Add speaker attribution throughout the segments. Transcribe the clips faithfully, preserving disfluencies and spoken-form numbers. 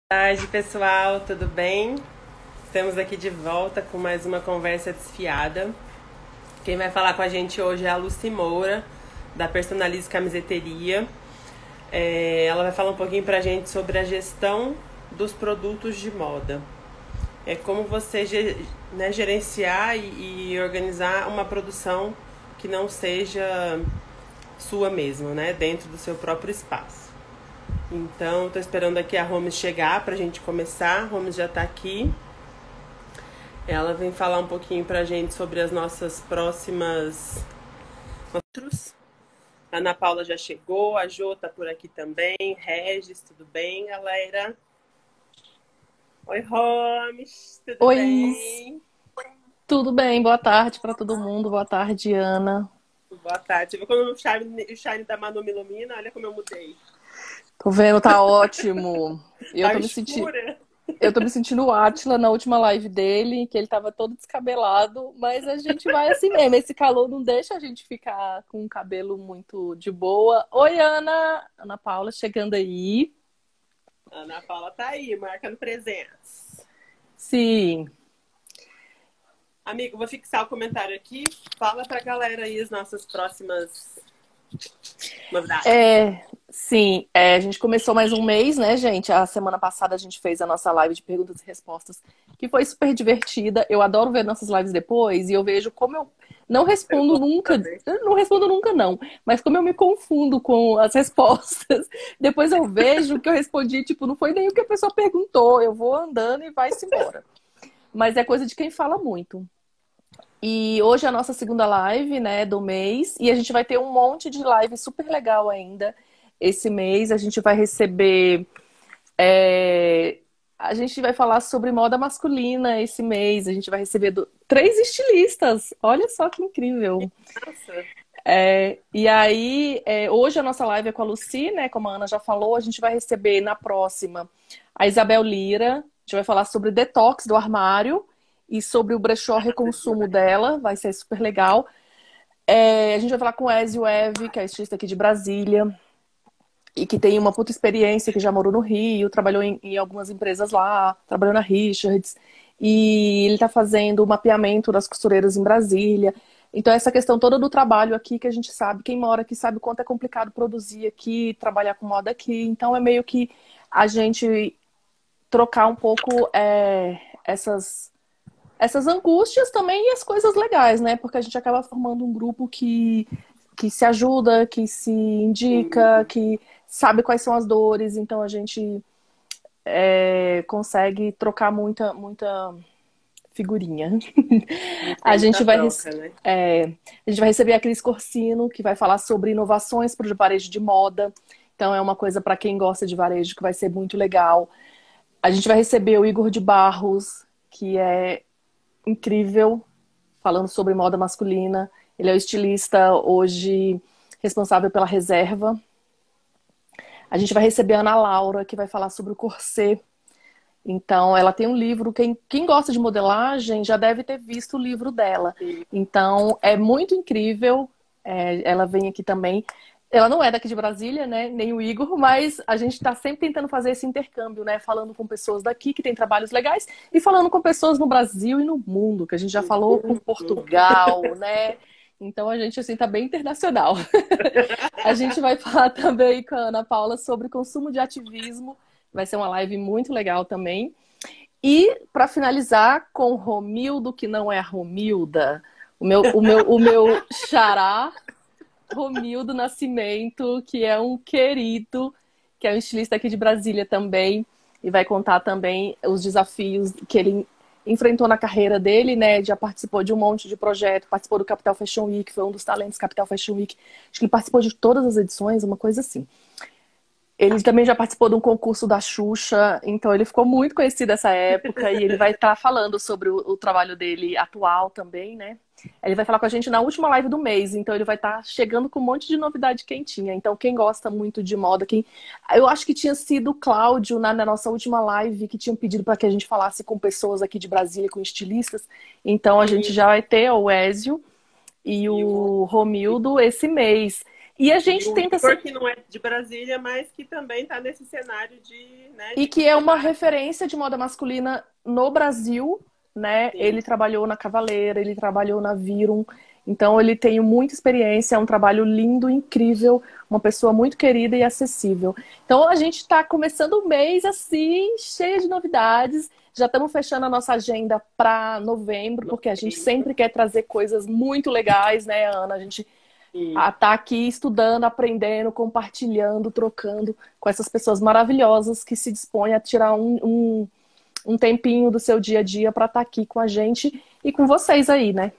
Speaker 1: Boa tarde, pessoal, tudo bem? Estamos aqui de volta com mais uma conversa desfiada. Quem vai falar com a gente hoje é a Lucy Moura, da Personalize Camiseteria. É, ela vai falar um pouquinho pra gente sobre a gestão dos produtos de moda. É como você né, gerenciar e, e organizar uma produção que não seja sua mesmo, né? Dentro do seu próprio espaço. Então, tô esperando aqui a Romes chegar pra gente começar. A Romes já tá aqui. Ela vem falar um pouquinho pra gente sobre as nossas próximas outros. A Ana Paula já chegou, a Jô tá por aqui também, Regis, tudo bem, galera? Oi, Romes, tudo
Speaker 2: Oi,
Speaker 1: bem?
Speaker 2: tudo bem? Boa tarde para todo mundo. Boa tarde, Ana.
Speaker 1: Boa tarde. Você viu como o Shine, o Shine da Manu me ilumina? Olha como eu mudei.
Speaker 2: Tô vendo, tá ótimo. Eu
Speaker 1: Tá
Speaker 2: tô me sentindo,
Speaker 1: escura?
Speaker 2: eu tô me sentindo o Átila na última live dele, que ele tava todo descabelado, mas a gente vai assim mesmo. Esse calor não deixa a gente ficar com o cabelo muito de boa. Oi, Ana. Ana Paula chegando aí.
Speaker 1: A Ana Paula tá aí, marcando presença.
Speaker 2: Sim.
Speaker 1: Amigo, vou fixar o comentário aqui. Fala pra galera aí as nossas próximas novidades.
Speaker 2: É, sim, é, a gente começou mais um mês, né, gente? A semana passada a gente fez a nossa live de perguntas e respostas, que foi super divertida. Eu adoro ver nossas lives depois e eu vejo como eu não
Speaker 1: Eu
Speaker 2: respondo
Speaker 1: gosto
Speaker 2: nunca,
Speaker 1: também.
Speaker 2: eu não respondo nunca não, mas como eu me confundo com as respostas. Depois eu vejo que eu respondi, tipo, não foi nem o que a pessoa perguntou, eu vou andando e vai-se embora. Mas é coisa de quem fala muito. E hoje é a nossa segunda live, né, do mês, e a gente vai ter um monte de live super legal ainda esse mês. A gente vai receber. é, A gente vai falar sobre moda masculina esse mês. A gente vai receber do- três estilistas. Olha só que incrível.
Speaker 1: Nossa,
Speaker 2: É, E aí, é, hoje a nossa live é com a Lucy, né? Como a Ana já falou, a gente vai receber na próxima a Isabel Lira. A gente vai falar sobre detox do armário e sobre o brechó reconsumo dela. Vai ser super legal. É, a gente vai falar com o Ezio Eve, que é estilista aqui de Brasília e que tem uma puta experiência, que já morou no Rio, trabalhou em, em algumas empresas lá, trabalhou na Richards, e ele está fazendo o mapeamento das costureiras em Brasília. Então, essa questão toda do trabalho aqui, que a gente sabe, quem mora aqui sabe o quanto é complicado produzir aqui, trabalhar com moda aqui. Então, é meio que a gente trocar um pouco é, essas essas angústias também e as coisas legais, né? Porque a gente acaba formando um grupo que, que se ajuda, que se indica,
Speaker 1: sim.
Speaker 2: que sabe quais são as dores, então a gente é, consegue trocar muita, muita figurinha. A
Speaker 1: Tem
Speaker 2: gente
Speaker 1: muita
Speaker 2: vai,
Speaker 1: troca, né?
Speaker 2: é, a gente vai receber a Cris Corsino, que vai falar sobre inovações para o varejo de moda. Então é uma coisa para quem gosta de varejo que vai ser muito legal. A gente vai receber o Igor de Barros, que é incrível, falando sobre moda masculina. Ele é o estilista hoje responsável pela reserva. A gente vai receber a Ana Laura, que vai falar sobre o corset. Então, ela tem um livro. Quem, quem gosta de modelagem já deve ter visto o livro dela.
Speaker 1: Sim.
Speaker 2: Então, é muito incrível. É, ela vem aqui também. Ela não é daqui de Brasília, né? Nem o Igor, mas a gente está sempre tentando fazer esse intercâmbio, né? Falando com pessoas daqui que têm trabalhos legais e falando com pessoas no Brasil e no mundo, que a gente já falou com Portugal, né? Então a gente assim tá bem internacional. A gente vai falar também com a Ana Paula sobre consumo de ativismo. Vai ser uma live muito legal também. E para finalizar com Romildo, que não é a Romilda, o meu, o meu, o meu xará, Romildo Nascimento, que é um querido, que é um estilista aqui de Brasília também, e vai contar também os desafios que ele enfrentou na carreira dele, né? Já participou de um monte de projeto, participou do Capital Fashion Week, foi um dos talentos Capital Fashion Week. Acho que ele participou de todas as edições, uma coisa assim. Ele também já participou de um concurso da Xuxa, então ele ficou muito conhecido nessa época e ele vai estar falando sobre o, o trabalho dele atual também, né? Ele vai falar com a gente na última live do mês, então ele vai estar chegando com um monte de novidade quentinha. Então, quem gosta muito de moda, quem. Eu acho que tinha sido o Cláudio na, na nossa última live que tinham pedido para que a gente falasse com pessoas aqui de Brasília, com estilistas. Então, a gente
Speaker 1: Sim.
Speaker 2: já vai ter o Ezio e
Speaker 1: E o
Speaker 2: o Romildo esse mês. E a
Speaker 1: E
Speaker 2: gente
Speaker 1: o
Speaker 2: tenta
Speaker 1: Igor,
Speaker 2: ser.
Speaker 1: que não é de Brasília, mas que também está nesse cenário de, né,
Speaker 2: E
Speaker 1: de
Speaker 2: que é uma
Speaker 1: debate.
Speaker 2: referência de moda masculina no Brasil, né?
Speaker 1: Sim.
Speaker 2: Ele trabalhou na Cavaleira, ele trabalhou na Virum, então ele tem muita experiência, é um trabalho lindo, incrível, uma pessoa muito querida e acessível. Então a gente está começando o mês assim, cheia de novidades. Já estamos fechando a nossa agenda para novembro, porque a gente
Speaker 1: Novembro.
Speaker 2: sempre quer trazer coisas muito legais, né, Ana? A gente
Speaker 1: Sim.
Speaker 2: a estar aqui estudando, aprendendo, compartilhando, trocando com essas pessoas maravilhosas que se dispõem a tirar um, um, um tempinho do seu dia a dia para estar aqui com a gente e com vocês aí, né?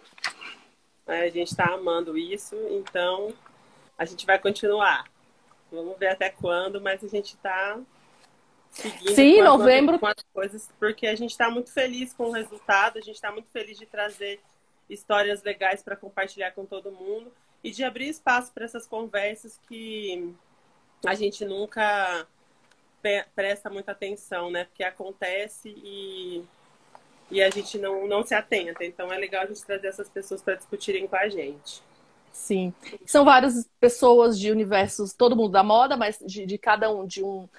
Speaker 1: A gente está amando isso, então a gente vai continuar. Vamos ver até quando, mas a gente está seguindo com
Speaker 2: Sim,
Speaker 1: as, novi-
Speaker 2: novembro.
Speaker 1: com as coisas, porque a gente está muito feliz com o resultado, a gente está muito feliz de trazer histórias legais para compartilhar com todo mundo e de abrir espaço para essas conversas que a gente nunca pe- presta muita atenção, né? Porque acontece e, e a gente não, não se atenta. Então é legal a gente trazer essas pessoas para discutirem com a gente.
Speaker 2: Sim. São várias pessoas de universos, todo mundo da moda, mas de, de cada um de um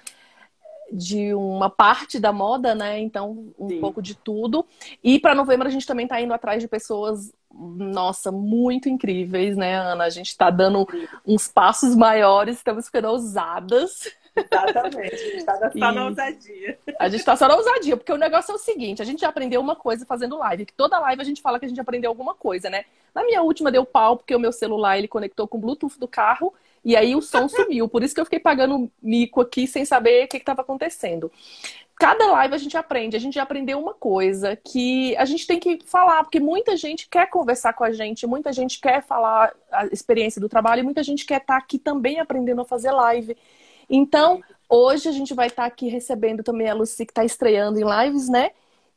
Speaker 2: de uma parte da moda, né? Então, um
Speaker 1: Sim.
Speaker 2: pouco de tudo. E para novembro a gente também está indo atrás de pessoas, nossa, muito incríveis, né, Ana? A gente está dando
Speaker 1: Sim.
Speaker 2: uns passos maiores, estamos ficando ousadas.
Speaker 1: Exatamente, a gente está só na
Speaker 2: E
Speaker 1: ousadia.
Speaker 2: a gente tá só na ousadia, porque o negócio é o seguinte, a gente já aprendeu uma coisa fazendo live, que toda live a gente fala que a gente aprendeu alguma coisa, né? Na minha última deu pau, porque o meu celular, ele conectou com o Bluetooth do carro, e aí o som sumiu. Por isso que eu fiquei pagando mico aqui, sem saber o que estava acontecendo. Cada live a gente aprende, a gente já aprendeu uma coisa que a gente tem que falar, porque muita gente quer conversar com a gente, muita gente quer falar a experiência do trabalho, e muita gente quer estar aqui também aprendendo a fazer live. Então, hoje a gente vai estar aqui recebendo também a Lucy, que está estreando em lives, né?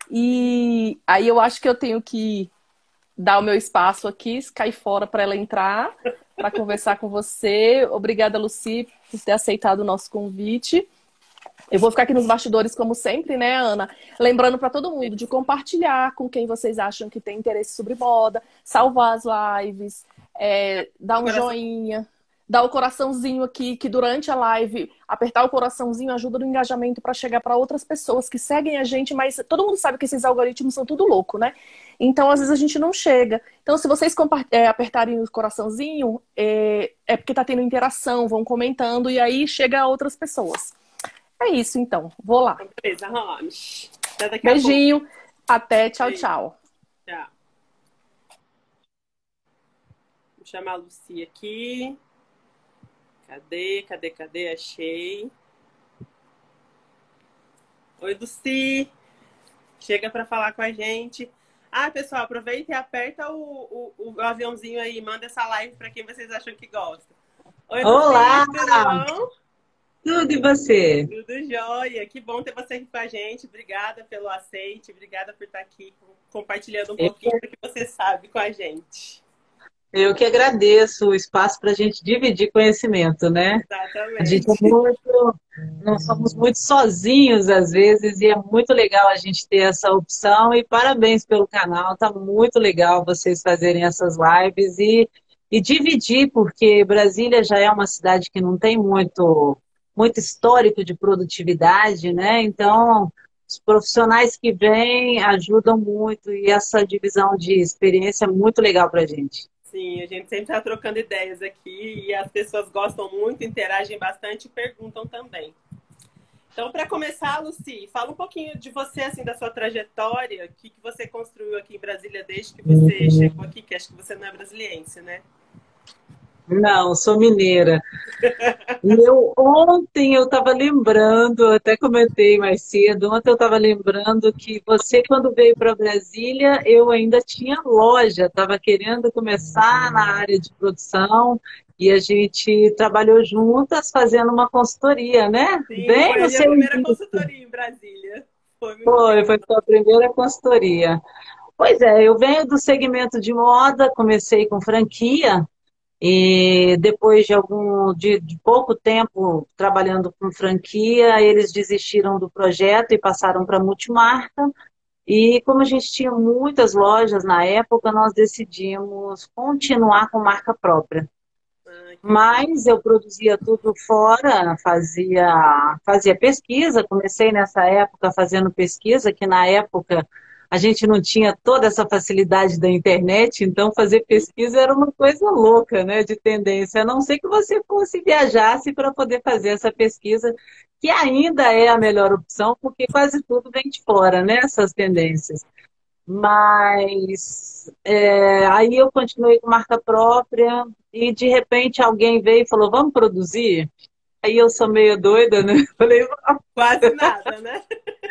Speaker 2: E aí eu acho que eu tenho que dar o meu espaço aqui, cair fora para ela entrar, para conversar com você. Obrigada, Lucy, por ter aceitado o nosso convite. Eu vou ficar aqui nos bastidores, como sempre, né, Ana? Lembrando para todo mundo de compartilhar com quem vocês acham que tem interesse sobre moda, salvar as lives, é, dar um
Speaker 1: Coração.
Speaker 2: joinha, dar o coraçãozinho aqui, que durante a live, apertar o coraçãozinho ajuda no engajamento para chegar para outras pessoas que seguem a gente, mas todo mundo sabe que esses algoritmos são tudo louco, né? Então, às vezes, a gente não chega. Então, se vocês é, apertarem o coraçãozinho, é, é porque tá tendo interação, vão comentando, e aí chega a outras pessoas. É isso, então. Vou lá.
Speaker 1: Beleza, Rames. Até daqui a
Speaker 2: Beijinho. Até. Tchau,
Speaker 1: Beijo.
Speaker 2: tchau.
Speaker 1: Tchau. Vou chamar a Lucy aqui. Cadê, cadê, cadê? Achei. Oi, Lucy. Chega para falar com a gente. Ah, pessoal, aproveita e aperta o, o, o aviãozinho aí. Manda essa live para quem vocês acham que gosta. Oi, Lucy.
Speaker 3: Olá!
Speaker 1: Tudo bom?
Speaker 3: Tudo e você?
Speaker 1: Tudo jóia. Que bom ter você aqui com a gente. Obrigada pelo aceite. Obrigada por estar aqui compartilhando um pouquinho do que você sabe com a gente.
Speaker 3: Eu que agradeço o espaço para a gente dividir conhecimento, né?
Speaker 1: Exatamente.
Speaker 3: A gente é muito, não somos muito sozinhos às vezes e é muito legal a gente ter essa opção e parabéns pelo canal, tá muito legal vocês fazerem essas lives e, e dividir, porque Brasília já é uma cidade que não tem muito, muito histórico de produtividade, né? Então, os profissionais que vêm ajudam muito e essa divisão de experiência é muito legal para a gente.
Speaker 1: Sim, a gente sempre está trocando ideias aqui e as pessoas gostam muito, interagem bastante e perguntam também. Então, para começar, Lucy, fala um pouquinho de você, assim, da sua trajetória, o que, que você construiu aqui em Brasília desde que você chegou aqui, que acho que você não é brasiliense, né?
Speaker 3: Não, sou mineira. Eu, ontem eu estava lembrando, até comentei mais cedo, ontem eu estava lembrando que você, quando veio para Brasília, eu ainda tinha loja, estava querendo começar na área de produção e a gente trabalhou juntas fazendo uma consultoria, né?
Speaker 1: Sim,
Speaker 3: Bem
Speaker 1: foi a
Speaker 3: no
Speaker 1: minha
Speaker 3: seu
Speaker 1: primeira
Speaker 3: início.
Speaker 1: consultoria em Brasília. Foi, muito
Speaker 3: Foi,
Speaker 1: legal.
Speaker 3: foi sua primeira consultoria. Pois é, eu venho do segmento de moda, comecei com franquia. E depois de algum de, de pouco tempo trabalhando com franquia, eles desistiram do projeto e passaram para a multimarca. E como a gente tinha muitas lojas na época, nós decidimos continuar com marca própria.
Speaker 1: Ah,
Speaker 3: Mas eu produzia tudo fora, fazia, fazia pesquisa, comecei nessa época fazendo pesquisa, que na época a gente não tinha toda essa facilidade da internet, então fazer pesquisa era uma coisa louca, né, de tendência, a não ser que você fosse viajasse para poder fazer essa pesquisa, que ainda é a melhor opção, porque quase tudo vem de fora, né, essas tendências. Mas é, aí eu continuei com marca própria e de repente alguém veio e falou, vamos produzir? Aí eu sou meio doida, né? Falei,
Speaker 1: Quase nada, né?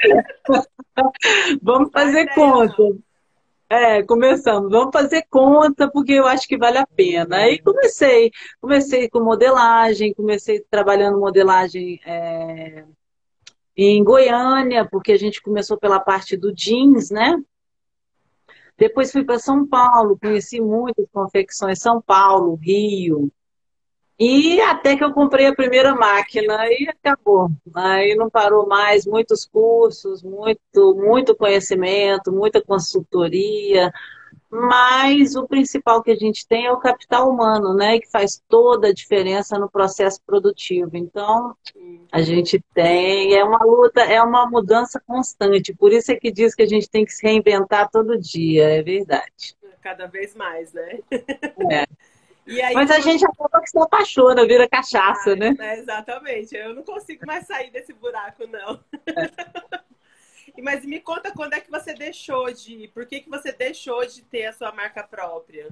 Speaker 1: Não
Speaker 3: vamos
Speaker 1: dá
Speaker 3: fazer
Speaker 1: ideia,
Speaker 3: conta.
Speaker 1: não.
Speaker 3: É, começamos, vamos fazer conta porque eu acho que vale a pena. Aí comecei, comecei com modelagem, comecei trabalhando modelagem é, em Goiânia, porque a gente começou pela parte do jeans, né? Depois fui para São Paulo, conheci muitas confecções, São Paulo, Rio. E até que eu comprei a primeira máquina e acabou. Aí não parou mais, muitos cursos, muito, muito conhecimento, muita consultoria. Mas o principal que a gente tem é o capital humano, né? Que faz toda a diferença no processo produtivo. Então, a gente tem, é uma luta, é uma mudança constante. Por isso é que diz que a gente tem que se reinventar todo dia, é verdade.
Speaker 1: Cada vez mais, né?
Speaker 3: É.
Speaker 1: E aí,
Speaker 3: Mas a
Speaker 1: quando...
Speaker 3: gente acaba que se apaixona, vira cachaça,
Speaker 1: Ai,
Speaker 3: né?
Speaker 1: é, exatamente. Eu não consigo mais sair desse buraco, não. E- Mas me conta quando é que você deixou de... Por que que você deixou de ter a sua marca própria?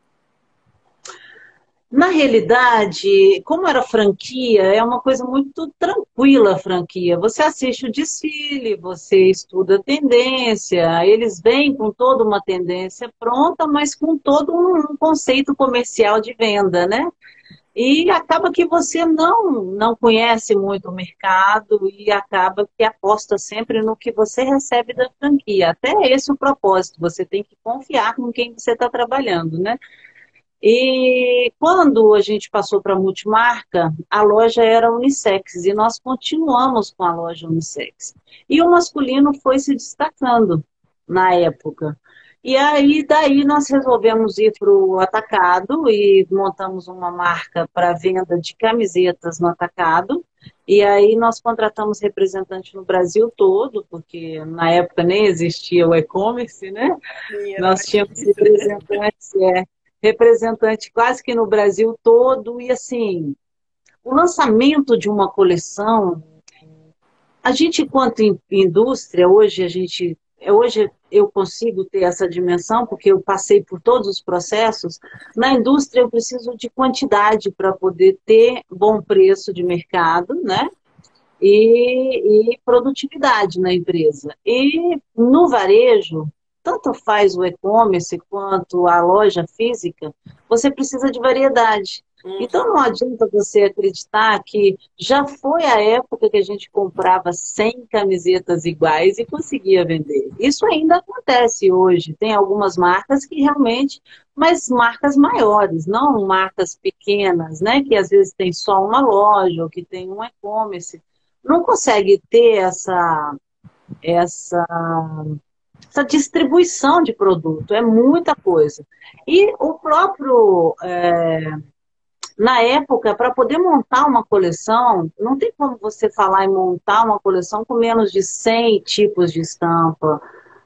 Speaker 3: Na realidade, como era franquia, é uma coisa muito tranquila a franquia. Você assiste o desfile, você estuda a tendência, eles vêm com toda uma tendência pronta, mas com todo um conceito comercial de venda, né? E acaba que você não, não conhece muito o mercado e acaba que aposta sempre no que você recebe da franquia. Até esse é o propósito, você tem que confiar com quem você está trabalhando, né? E quando a gente passou para a multimarca, a loja era unissex e nós continuamos com a loja unissex. E o masculino foi se destacando na época. E aí, daí nós resolvemos ir para o atacado e montamos uma marca para venda de camisetas no atacado. E aí nós contratamos representante no Brasil todo, porque na época nem existia o e-commerce, né?
Speaker 1: Sim, era
Speaker 3: Nós
Speaker 1: mais
Speaker 3: tínhamos
Speaker 1: difícil, né?
Speaker 3: representantes, é, representante quase que no Brasil todo, e assim, o lançamento de uma coleção, a gente, enquanto in- indústria, hoje a gente, é, hoje eu consigo ter essa dimensão, porque eu passei por todos os processos. Na indústria eu preciso de quantidade para poder ter bom preço de mercado, né? E, e produtividade na empresa. E no varejo, tanto faz o e-commerce quanto a loja física, você precisa de variedade. Então não
Speaker 1: Uhum.
Speaker 3: adianta você acreditar que já foi a época que a gente comprava cem camisetas iguais e conseguia vender. Isso ainda acontece hoje. Tem algumas marcas que realmente, mas marcas maiores, não marcas pequenas, né? Que às vezes tem só uma loja ou que tem um e-commerce não consegue ter essa, essa, essa distribuição de produto, é muita coisa. E o próprio, é, na época, para poder montar uma coleção, não tem como você falar em montar uma coleção com menos de cem tipos de estampa,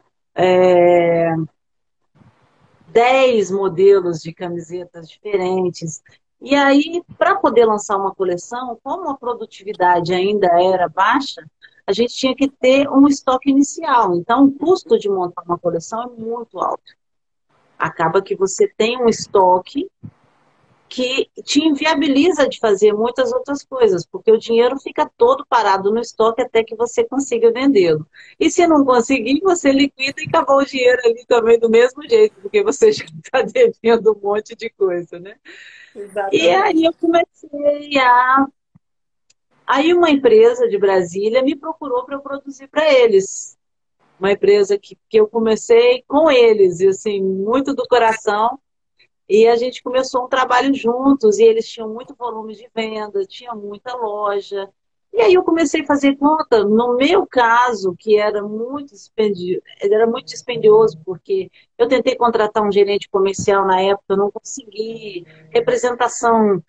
Speaker 3: dez modelos de camisetas diferentes. E aí, para poder lançar uma coleção, como a produtividade ainda era baixa, a gente tinha que ter um estoque inicial. Então, o custo de montar uma coleção é muito alto. Acaba que você tem um estoque que te inviabiliza de fazer muitas outras coisas, porque o dinheiro fica todo parado no estoque até que você consiga vendê-lo. E se não conseguir, você liquida e acabou o dinheiro ali também do mesmo jeito, porque você já está devendo um monte de coisa, né? E
Speaker 1: Exatamente.
Speaker 3: aí eu comecei a... Aí uma empresa de Brasília me procurou para eu produzir para eles. Uma empresa que, que eu comecei com eles, e assim, muito do coração. E a gente começou um trabalho juntos, e eles tinham muito volume de venda, tinha muita loja. E aí eu comecei a fazer conta, no meu caso, que era muito dispendio, era muito dispendioso, porque eu tentei contratar um gerente comercial na época, eu não consegui, representação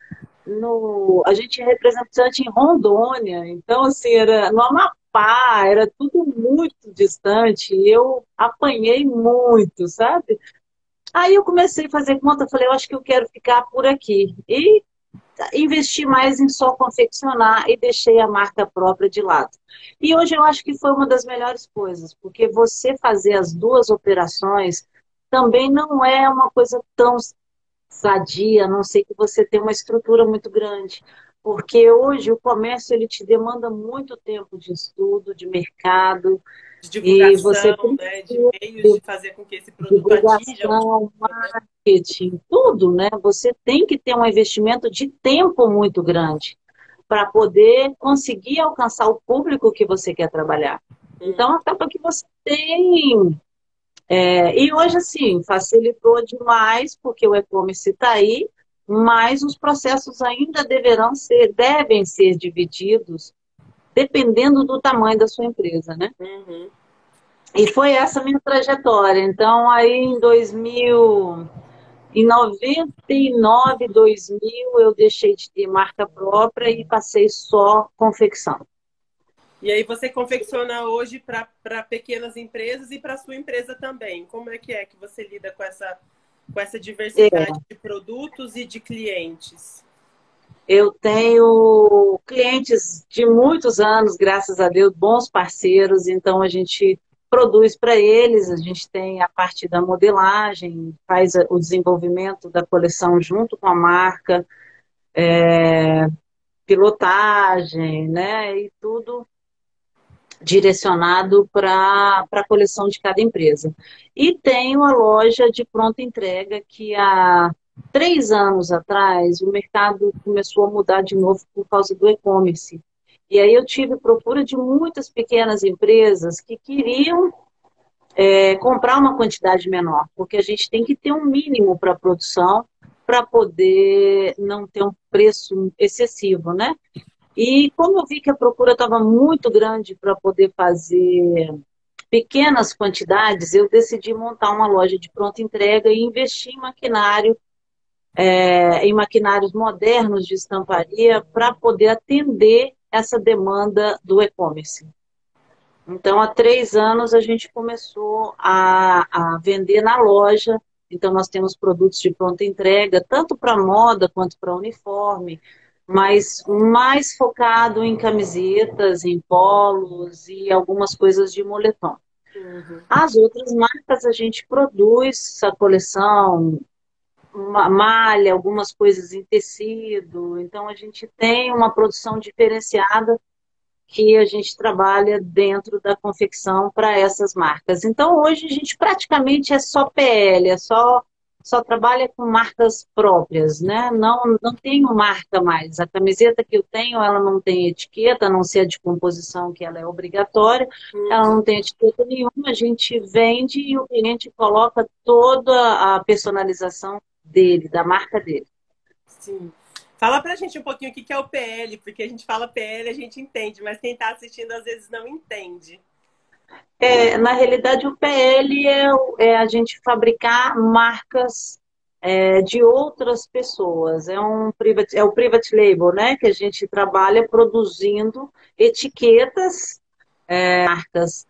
Speaker 3: no, a gente é representante em Rondônia, então assim, era no Amapá, era tudo muito distante, e eu apanhei muito, sabe? Aí eu comecei a fazer conta, falei, eu acho que eu quero ficar por aqui. E investi mais em só confeccionar e deixei a marca própria de lado. E hoje eu acho que foi uma das melhores coisas, porque você fazer as duas operações também não é uma coisa tão sadia, a não ser que você tenha uma estrutura muito grande. Porque hoje o comércio ele te demanda muito tempo de estudo, de mercado,
Speaker 1: De
Speaker 3: e você
Speaker 1: divulgação, né? De
Speaker 3: precisa
Speaker 1: meios de
Speaker 3: de
Speaker 1: fazer com que esse produto atinja o
Speaker 3: divulgação,
Speaker 1: público, né?
Speaker 3: marketing, tudo, né? Você tem que ter um investimento de tempo muito grande para poder conseguir alcançar o público que você quer trabalhar.
Speaker 1: Hum.
Speaker 3: Então, acaba que você tem. É, e hoje, assim, facilitou demais, porque o e-commerce está aí, mas os processos ainda deverão ser, devem ser divididos, dependendo do tamanho da sua empresa, né?
Speaker 1: Uhum.
Speaker 3: E foi essa a minha trajetória. Então, aí em dois mil, em noventa e nove, dois mil, eu deixei de ter marca própria e passei só confecção.
Speaker 1: E aí você confecciona hoje para pequenas empresas e para sua empresa também. Como é que é que você lida com essa, com essa diversidade
Speaker 3: É,
Speaker 1: de produtos e de clientes?
Speaker 3: eu tenho clientes de muitos anos, graças a Deus, bons parceiros, então a gente produz para eles, a gente tem a parte da modelagem, faz o desenvolvimento da coleção junto com a marca, pilotagem, né? E tudo direcionado para a coleção de cada empresa. E tenho a loja de pronta entrega que há três anos atrás o mercado começou a mudar de novo por causa do e-commerce. E aí eu tive procura de muitas pequenas empresas que queriam é, comprar uma quantidade menor, porque a gente tem que ter um mínimo para a produção para poder não ter um preço excessivo, né? E como eu vi que a procura estava muito grande para poder fazer pequenas quantidades, eu decidi montar uma loja de pronta entrega e investir em maquinário, é, em maquinários modernos de estamparia para poder atender essa demanda do e-commerce. Então, há três anos a gente começou a, a vender na loja. Então, nós temos produtos de pronta entrega, tanto para moda quanto para uniforme, mas mais focado em camisetas, em polos e algumas coisas de moletom.
Speaker 1: Uhum.
Speaker 3: As outras marcas a gente produz a coleção, uma malha, algumas coisas em tecido. Então, a gente tem uma produção diferenciada que a gente trabalha dentro da confecção para essas marcas. Então, hoje a gente praticamente é só P L, é só, só trabalha com marcas próprias, né? Não, não tenho marca mais. A camiseta que eu tenho, ela não tem etiqueta, a não ser a de composição, que ela é obrigatória, ela
Speaker 1: Uhum.
Speaker 3: não tem etiqueta nenhuma, a gente vende e o cliente coloca toda a personalização dele, da marca dele.
Speaker 1: Sim. Fala pra gente um pouquinho o que é o P L, porque a gente fala P L, a gente entende, mas quem tá assistindo às vezes não entende.
Speaker 3: É, na realidade, o P L é, o- é a gente fabricar marcas é, de outras pessoas. É um private, é o private label, né? Que a gente trabalha produzindo etiquetas, é, marcas.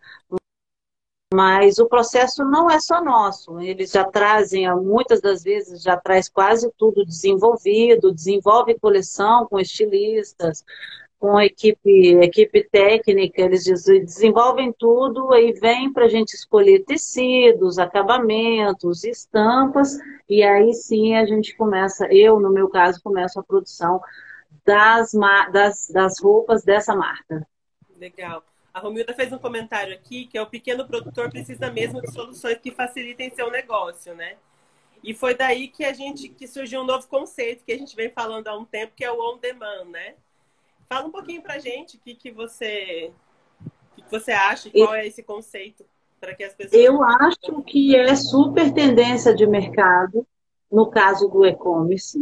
Speaker 3: Mas o processo não é só nosso. Eles já trazem, muitas das vezes, já traz quase tudo desenvolvido, desenvolve coleção com estilistas, com a equipe, equipe técnica, eles des- desenvolvem tudo, aí vem para a gente escolher tecidos, acabamentos, estampas, e aí sim a gente começa, eu, no meu caso, começo a produção das, ma- das, das roupas dessa marca.
Speaker 1: Legal. A Romilda fez um comentário aqui que é o pequeno produtor precisa mesmo de soluções que facilitem seu negócio, né? E foi daí que a gente que surgiu um novo conceito que a gente vem falando há um tempo, que é o on demand, né? Fala um pouquinho pra gente o que, que você o que, que você acha e
Speaker 3: E
Speaker 1: qual é esse conceito para que as pessoas
Speaker 3: eu acho que é super tendência de mercado, no caso do e-commerce,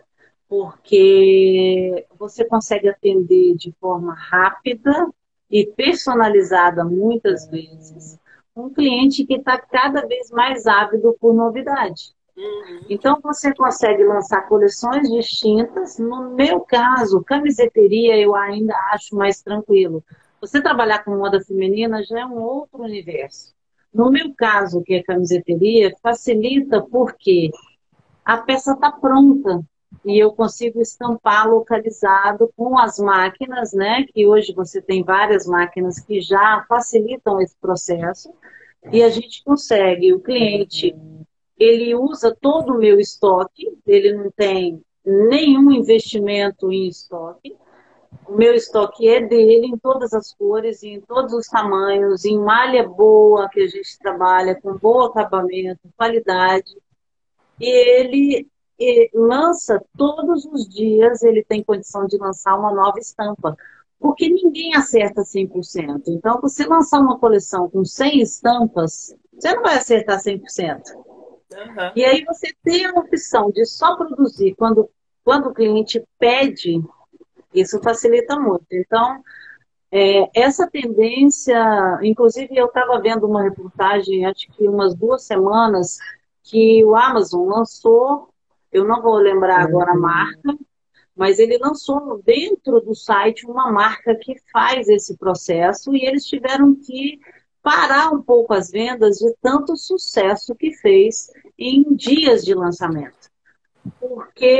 Speaker 3: porque você consegue atender de forma rápida e personalizada muitas vezes um cliente que está cada vez mais ávido por novidade.
Speaker 1: Uhum.
Speaker 3: Então, você consegue lançar coleções distintas. No meu caso, camiseteria eu ainda acho mais tranquilo. Você trabalhar com moda feminina já é um outro universo. No meu caso, que é camiseteria, facilita porque a peça está pronta e eu consigo estampar localizado com as máquinas, né? Que hoje você tem várias máquinas que já facilitam esse processo e a gente consegue, o cliente ele usa todo o meu estoque, ele não tem nenhum investimento em estoque. O meu estoque é dele em todas as cores, em todos os tamanhos, em malha boa que a gente trabalha, com bom acabamento, qualidade. E ele eh, lança todos os dias, ele tem condição de lançar uma nova estampa. Porque ninguém acerta cem por cento. Então, você lançar uma coleção com cem estampas, você não vai acertar cem por cento.
Speaker 1: Uhum.
Speaker 3: E aí você tem a opção de só produzir quando, quando o cliente pede, isso facilita muito. Então, é, essa tendência, inclusive eu estava vendo uma reportagem, acho que umas duas semanas, que o Amazon lançou, eu não vou lembrar agora a marca, mas ele lançou dentro do site uma marca que faz esse processo e eles tiveram que parar um pouco as vendas de tanto sucesso que fez em dias de lançamento. Porque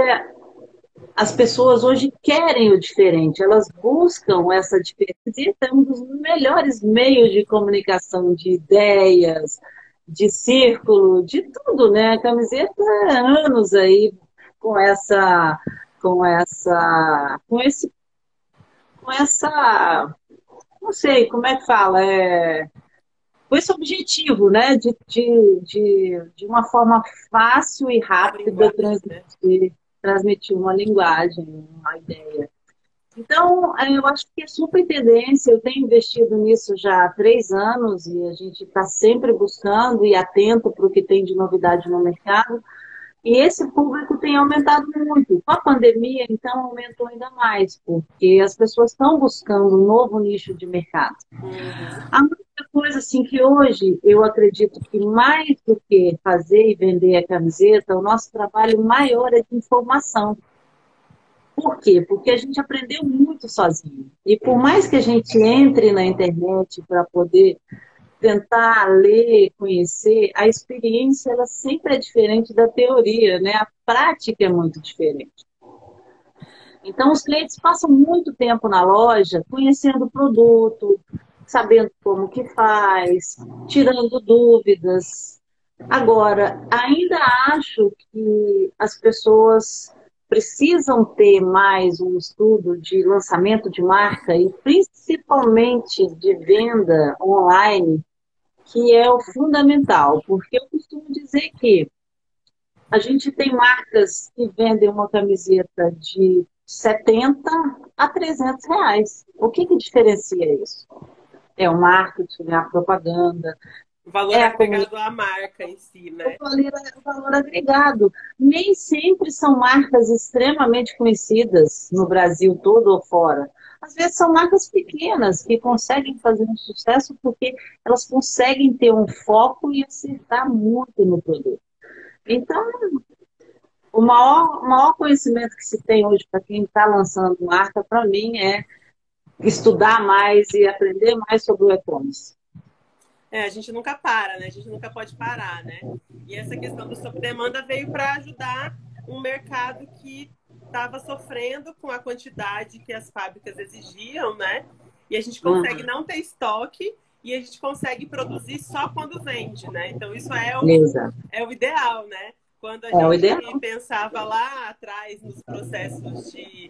Speaker 3: as pessoas hoje querem o diferente, elas buscam essa diferença. E é um dos melhores meios de comunicação, de ideias, de círculo, de tudo, né? A camiseta há anos aí com essa, com essa, com esse, com essa, não sei como é que fala, é, com esse objetivo, né? De, de, de, de uma forma fácil e rápida transmitir, transmitir uma linguagem, uma ideia. Então, eu acho que é super tendência, eu tenho investido nisso já há três anos e a gente está sempre buscando e atento para o que tem de novidade no mercado. E esse público tem aumentado muito. Com a pandemia, então, aumentou ainda mais, porque as pessoas estão buscando um novo nicho de mercado. Há muita coisa assim que hoje eu acredito que mais do que fazer e vender a camiseta, o nosso trabalho maior é de informação. Por quê? Porque a gente aprendeu muito sozinho. E por mais que a gente entre na internet para poder tentar ler, conhecer, a experiência ela sempre é diferente da teoria, né? A prática é muito diferente. Então, os clientes passam muito tempo na loja conhecendo o produto, sabendo como que faz, tirando dúvidas. Agora, ainda acho que as pessoas precisam ter mais um estudo de lançamento de marca e principalmente de venda online, que é o fundamental, porque eu costumo dizer que a gente tem marcas que vendem uma camiseta de setenta a trezentos reais. O que que diferencia isso? É o marketing, é a propaganda.
Speaker 1: O valor
Speaker 3: é
Speaker 1: agregado à marca em si, né?
Speaker 3: O valor, o valor agregado. Nem sempre são marcas extremamente conhecidas no Brasil todo ou fora. Às vezes são marcas pequenas que conseguem fazer um sucesso porque elas conseguem ter um foco e acertar muito no produto. Então, o maior, o maior conhecimento que se tem hoje para quem está lançando marca, para mim, é estudar mais e aprender mais sobre o e-commerce.
Speaker 1: É, a gente nunca para, né? A gente nunca pode parar, né? E essa questão do sob demanda veio para ajudar um mercado que estava sofrendo com a quantidade que as fábricas exigiam, né? E a gente consegue uhum. não ter estoque e a gente consegue produzir só quando vende, né? Então isso é o, é o ideal, né? Quando a
Speaker 3: é
Speaker 1: gente pensava lá atrás nos processos de,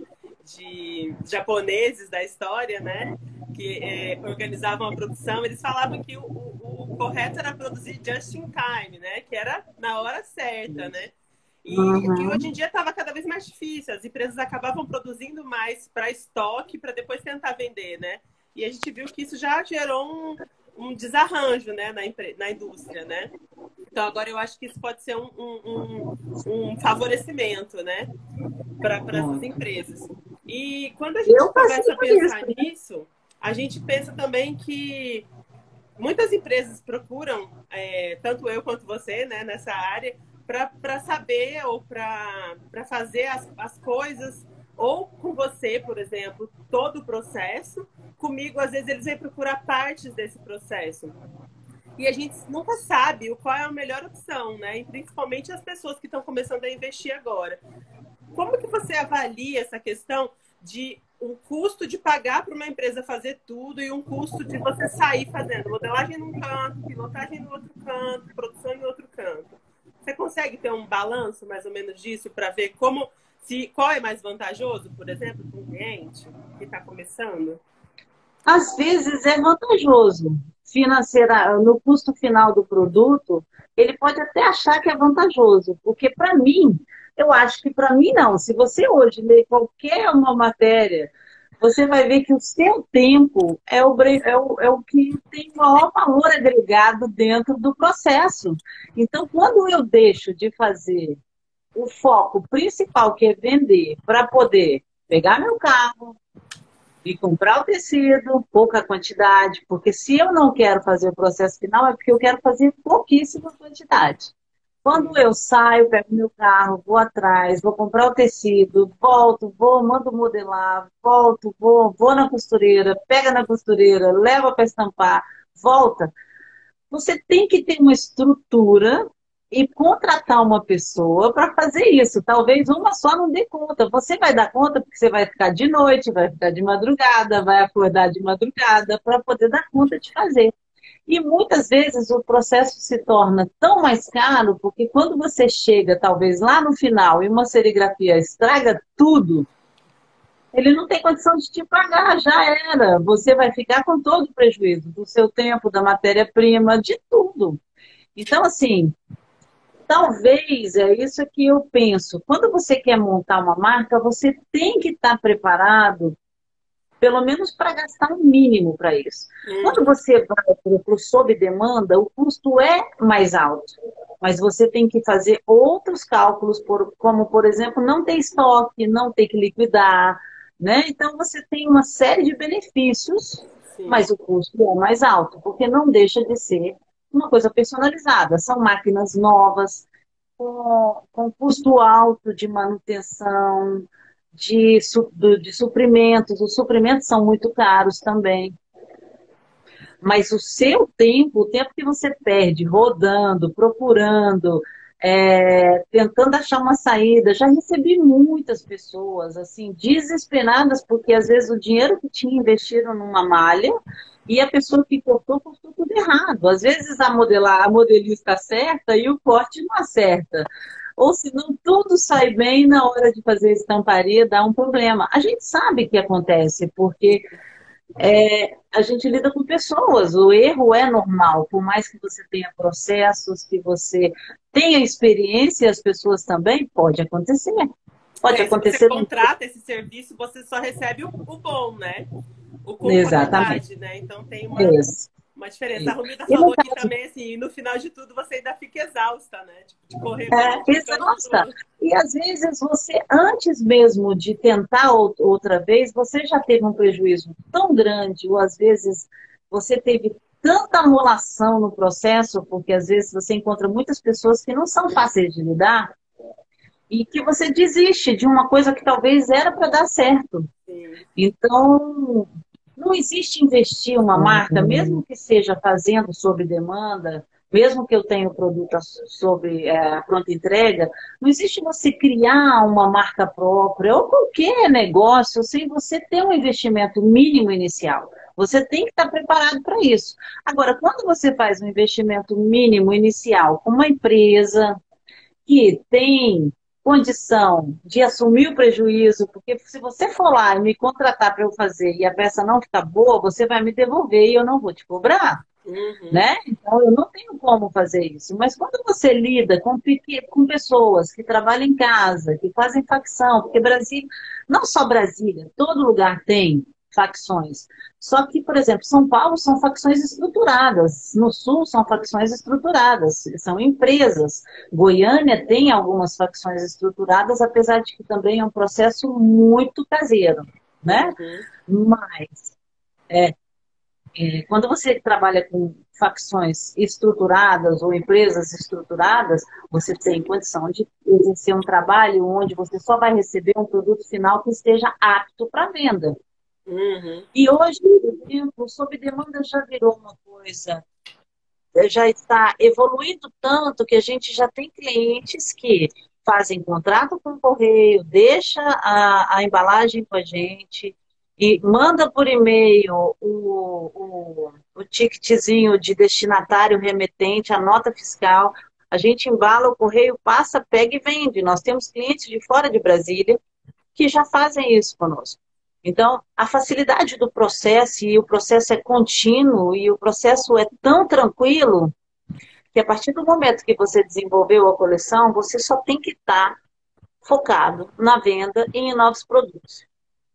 Speaker 1: de japoneses da história, né? Que é, organizavam a produção, eles falavam que o, o, o correto era produzir just in time, né? Que era na hora certa, né? E uhum. que hoje em dia estava cada vez mais difícil. As empresas acabavam produzindo mais para estoque para depois tentar vender, né? E a gente viu que isso já gerou um, um desarranjo, né? Na, empre... na indústria, né? Então agora eu acho que isso pode ser um, um, um, um favorecimento, né? Para essas empresas. E quando a gente eu começa a pensar isso, nisso, a gente pensa também que muitas empresas procuram, é, tanto eu quanto você, né, nessa área, para saber ou para fazer as, as coisas, ou com você, por exemplo, todo o processo. Comigo, às vezes, eles vêm procurar partes desse processo. E a gente nunca sabe o qual é a melhor opção, né? E principalmente as pessoas que estão começando a investir agora. Como que você avalia essa questão de um custo de pagar para uma empresa fazer tudo e um custo de você sair fazendo modelagem num canto, pilotagem no outro canto, produção em outro canto? Você consegue ter um balanço mais ou menos disso para ver como, se, qual é mais vantajoso, por exemplo, para um cliente que está começando?
Speaker 3: Às vezes é vantajoso financeira, no custo final do produto, ele pode até achar que é vantajoso, porque para mim, eu acho que para mim não. Se você hoje lê qualquer uma matéria, você vai ver que o seu tempo é o, é o, é o que tem o maior valor agregado dentro do processo. Então, quando eu deixo de fazer o foco principal, que é vender, para poder pegar meu carro e comprar o tecido, pouca quantidade, porque se eu não quero fazer o processo final, é porque eu quero fazer pouquíssima quantidade. Quando eu saio, pego meu carro, vou atrás, vou comprar o tecido, volto, vou, mando modelar, volto, vou, vou na costureira, pega na costureira, leva para estampar, volta. Você tem que ter uma estrutura e contratar uma pessoa para fazer isso. Talvez uma só não dê conta. Você vai dar conta porque você vai ficar de noite, vai ficar de madrugada, vai acordar de madrugada para poder dar conta de fazer. E muitas vezes o processo se torna tão mais caro porque quando você chega, talvez lá no final, e uma serigrafia estraga tudo, ele não tem condição de te pagar, já era. Você vai ficar com todo o prejuízo do seu tempo, da matéria-prima, de tudo. Então, assim, talvez, é isso que eu penso. Quando você quer montar uma marca, você tem que estar preparado, pelo menos para gastar um mínimo para isso. Quando você vai para o sob demanda, o custo é mais alto. Mas você tem que fazer outros cálculos, por, como, por exemplo, não ter estoque, não ter que liquidar, né? Então, você tem uma série de benefícios, sim, mas o custo é mais alto, porque não deixa de ser uma coisa personalizada. São máquinas novas, com, com custo alto de manutenção, de, de suprimentos. Os suprimentos são muito caros também. Mas o seu tempo, o tempo que você perde rodando, procurando, é, tentando achar uma saída. Já recebi muitas pessoas assim desesperadas, porque às vezes o dinheiro que tinha investido numa malha e a pessoa que cortou, cortou tudo errado. Às vezes a, modelar, a modelista acerta e o corte não acerta. Ou senão tudo sai bem na hora de fazer a estamparia, dá um problema. A gente sabe que acontece, porque é, a gente lida com pessoas, o erro é normal, por mais que você tenha processos, que você tenha experiência, as pessoas também, pode acontecer. Pode
Speaker 1: é,
Speaker 3: acontecer.
Speaker 1: Se você contrata esse serviço, você só recebe o, o bom, né? O com qualidade, né? Então tem uma, uma diferença. A Romilda falou aqui também, assim, no final de tudo você ainda fica exausta, né? Tipo, de correr.
Speaker 3: É, exausta. E às vezes você, antes mesmo de tentar outra vez, você já teve um prejuízo tão grande, ou às vezes você teve tanta amolação no processo, porque às vezes você encontra muitas pessoas que não são fáceis de lidar, e que você desiste de uma coisa que talvez era para dar certo. Sim. Então, não existe investir uma marca, mesmo que seja fazendo sob demanda, mesmo que eu tenha o produto sobre é, pronta entrega, não existe você criar uma marca própria ou qualquer negócio sem você ter um investimento mínimo inicial. Você tem que estar preparado para isso. Agora, quando você faz um investimento mínimo inicial com uma empresa que tem condição de assumir o prejuízo, porque se você for lá e me contratar para eu fazer e a peça não ficar boa, você vai me devolver e eu não vou te cobrar. Uhum. Né? Então eu não tenho como fazer isso. Mas quando você lida com, com pessoas que trabalham em casa, que fazem facção, porque Brasília, não só Brasília, todo lugar tem facções. Só que, por exemplo, São Paulo são facções estruturadas, no Sul são facções estruturadas, são empresas. Goiânia tem algumas facções estruturadas, apesar de que também é um processo muito caseiro, né? Uhum. Mas, é, Quando você trabalha com facções estruturadas ou empresas estruturadas, você tem condição de exercer um trabalho onde você só vai receber um produto final que esteja apto para venda.
Speaker 1: Uhum.
Speaker 3: E hoje, por exemplo, o sob demanda já virou uma coisa, já está evoluindo tanto que a gente já tem clientes que fazem contrato com o correio, deixa a, a embalagem com a gente e manda por e-mail o, o, o ticketzinho de destinatário remetente, a nota fiscal. A gente embala o correio, passa, pega e vende. Nós temos clientes de fora de Brasília que já fazem isso conosco. Então, a facilidade do processo, e o processo é contínuo, e o processo é tão tranquilo, que a partir do momento que você desenvolveu a coleção, você só tem que estar focado na venda e em novos produtos.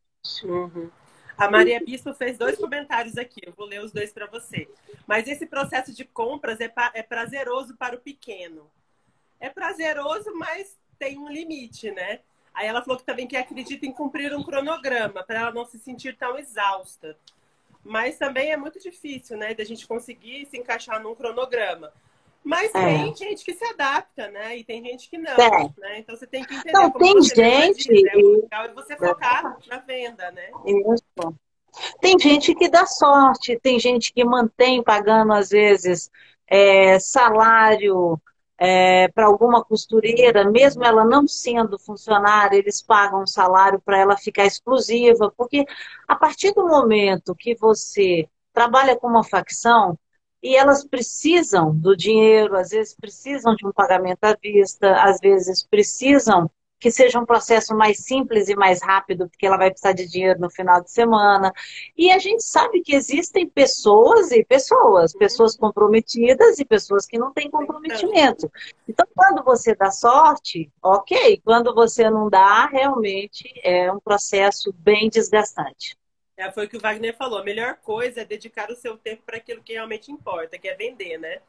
Speaker 1: Uhum. A Maria Bispo fez dois comentários aqui, eu vou ler os dois para você. Mas esse processo de compras é, é prazeroso para o pequeno. É prazeroso, mas tem um limite, né? Aí ela falou que também que acredita em cumprir um cronograma, para ela não se sentir tão exausta. Mas também é muito difícil, né, da gente conseguir se encaixar num cronograma. Mas é. tem gente que se adapta, né? E tem gente que não, é. né? Então você tem que entender
Speaker 3: não,
Speaker 1: como
Speaker 3: tem
Speaker 1: você
Speaker 3: gente
Speaker 1: diz, né? O legal é você focar na venda, né?
Speaker 3: Isso. Tem gente que dá sorte, tem gente que mantém pagando, às vezes, é, salário é, para alguma costureira, mesmo ela não sendo funcionária, eles pagam um salário para ela ficar exclusiva, porque a partir do momento que você trabalha com uma facção, e elas precisam do dinheiro, às vezes precisam de um pagamento à vista, às vezes precisam que seja um processo mais simples e mais rápido, porque ela vai precisar de dinheiro no final de semana. E a gente sabe que existem pessoas e pessoas, pessoas comprometidas e pessoas que não têm comprometimento. Então, quando você dá sorte, ok. Quando você não dá, realmente é um processo bem desgastante.
Speaker 1: É, foi o que o Wagner falou. A melhor coisa é dedicar o seu tempo para aquilo que realmente importa, que é vender, né?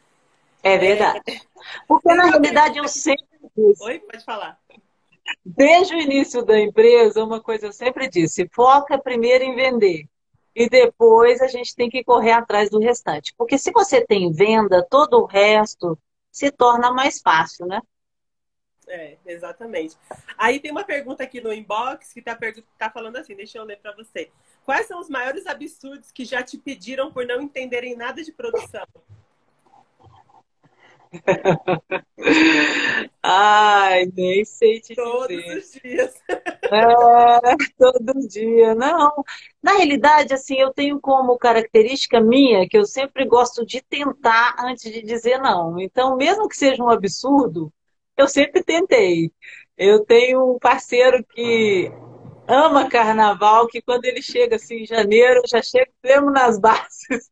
Speaker 3: É verdade. É... Porque, na realidade, eu sempre disse...
Speaker 1: Oi, pode falar.
Speaker 3: Desde o início da empresa, uma coisa eu sempre disse, foca primeiro em vender. E depois a gente tem que correr atrás do restante. Porque se você tem venda, todo o resto se torna mais fácil, né?
Speaker 1: É, exatamente. Aí tem uma pergunta aqui no inbox que tá, tá falando assim, deixa eu ler para você. Quais são os maiores absurdos que já te pediram por não entenderem nada de produção?
Speaker 3: Ai, nem sei te
Speaker 1: Todos
Speaker 3: dizer.
Speaker 1: Todos os dias.
Speaker 3: É, todo dia. Não, na realidade, assim, eu tenho como característica minha que eu sempre gosto de tentar antes de dizer não. Então, mesmo que seja um absurdo, eu sempre tentei. Eu tenho um parceiro que ama carnaval, que quando ele chega assim em janeiro, já chega mesmo nas bases.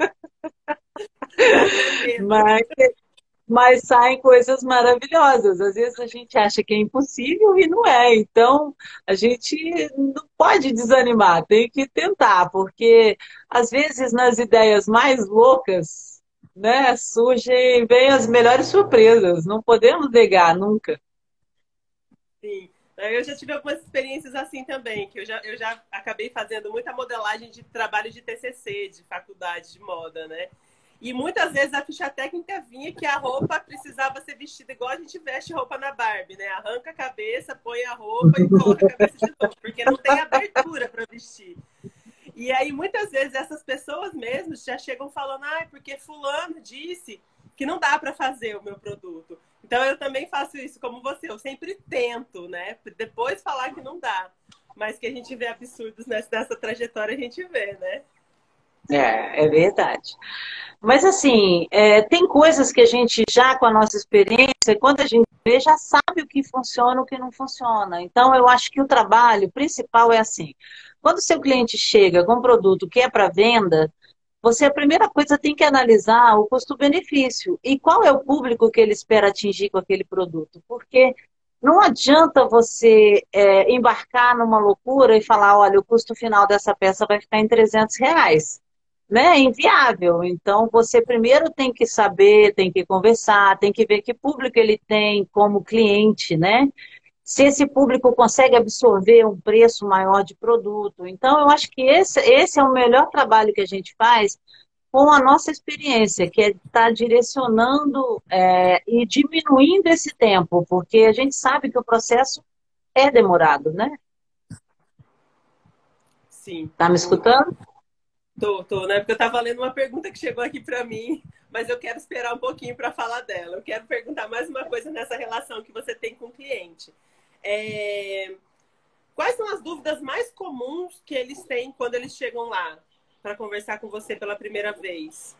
Speaker 3: Mas, mas saem coisas maravilhosas. Às vezes a gente acha que é impossível e não é. Então, a gente não pode desanimar, tem que tentar, porque às vezes nas ideias mais loucas, né, surgem, vêm as melhores surpresas. Não podemos negar nunca.
Speaker 1: Sim. Eu já tive algumas experiências assim também, que eu já, eu já acabei fazendo muita modelagem de trabalho de T C C, de faculdade de moda, né? E muitas vezes a ficha técnica vinha que a roupa precisava ser vestida igual a gente veste roupa na Barbie, né? Arranca a cabeça, põe a roupa e coloca a cabeça de novo, porque não tem abertura para vestir. E aí muitas vezes essas pessoas mesmo já chegam falando, ah, porque fulano disse que não dá para fazer o meu produto. Então eu também faço isso como você, eu sempre tento, né? Depois falar que não dá, mas que a gente vê absurdos nessa, nessa trajetória, a gente vê, né?
Speaker 3: É, é verdade. Mas assim, é, tem coisas que a gente já, com a nossa experiência, quando a gente vê, já sabe o que funciona e o que não funciona. Então, eu acho que o trabalho principal é assim, quando o seu cliente chega com um produto que é para venda, você, a primeira coisa, tem que analisar o custo-benefício e qual é o público que ele espera atingir com aquele produto. Porque não adianta você é, embarcar numa loucura e falar, olha, o custo final dessa peça vai ficar em trezentos reais. Né? É inviável. Então, você primeiro tem que saber, tem que conversar, tem que ver que público ele tem como cliente, né? se esse público consegue absorver um preço maior de produto. Então, eu acho que esse, esse é o melhor trabalho que a gente faz com a nossa experiência, que é estar direcionando é, e diminuindo esse tempo, porque a gente sabe que o processo é demorado, né?
Speaker 1: Sim.
Speaker 3: Tá me escutando?
Speaker 1: Tô, tô, né? Porque eu tava lendo uma pergunta que chegou aqui para mim, mas eu quero esperar um pouquinho para falar dela. Eu quero perguntar mais uma coisa nessa relação que você tem com o cliente. É... Quais são as dúvidas mais comuns que eles têm quando eles chegam lá para conversar com você pela primeira vez?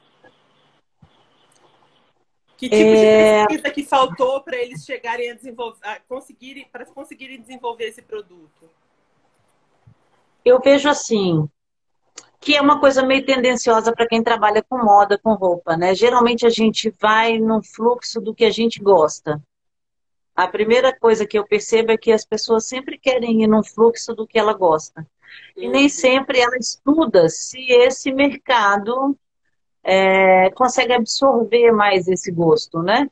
Speaker 1: Que tipo de
Speaker 3: É...
Speaker 1: pesquisa que faltou para eles chegarem a desenvolver, a conseguirem, para conseguirem desenvolver esse produto?
Speaker 3: Eu vejo assim, que é uma coisa meio tendenciosa para quem trabalha com moda, com roupa, né? Geralmente a gente vai no fluxo do que a gente gosta. A primeira coisa que eu percebo é que as pessoas sempre querem ir no fluxo do que ela gosta. E nem
Speaker 1: Uhum.
Speaker 3: sempre ela estuda se esse mercado é, consegue absorver mais esse gosto, né?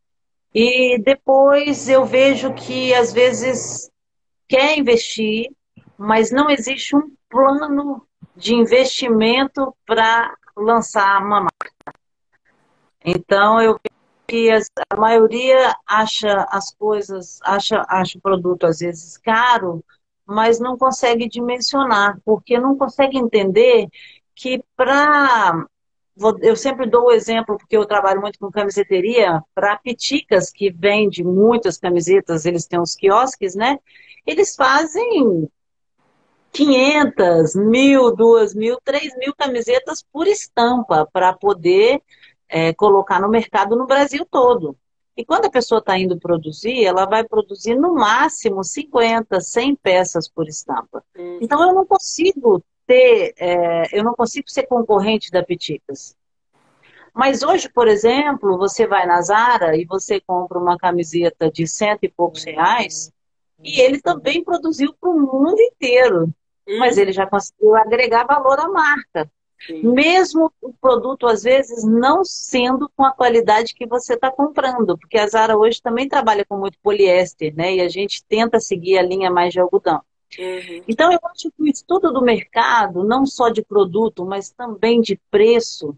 Speaker 3: E depois eu vejo que às vezes quer investir, mas não existe um plano de investimento para lançar uma marca. Então eu vejo que as- a maioria acha as coisas, acha, acha o produto às vezes caro, mas não consegue dimensionar, porque não consegue entender que para eu sempre dou o exemplo, porque eu trabalho muito com camiseteria, para Piticas, que vende muitas camisetas, eles têm uns quiosques, né? Eles fazem quinhentas, mil, duas mil, três mil camisetas por estampa, para poder é, colocar no mercado no Brasil todo. E quando a pessoa está indo produzir, ela vai produzir no máximo cinquenta, cem peças por estampa. Então
Speaker 1: Uhum.
Speaker 3: eu não consigo ter, é, eu não consigo ser concorrente da Piticas. Mas hoje, por exemplo, você vai na Zara e você compra uma camiseta de cento e poucos reais e ele também produziu para o mundo inteiro. Mas
Speaker 1: Uhum.
Speaker 3: ele já conseguiu agregar valor à marca.
Speaker 1: Sim.
Speaker 3: Mesmo o produto, às vezes, não sendo com a qualidade que você está comprando. Porque a Zara hoje também trabalha com muito poliéster, né? E a gente tenta seguir a linha mais de algodão.
Speaker 1: Uhum.
Speaker 3: Então, eu acho que o estudo do mercado, não só de produto, mas também de preço,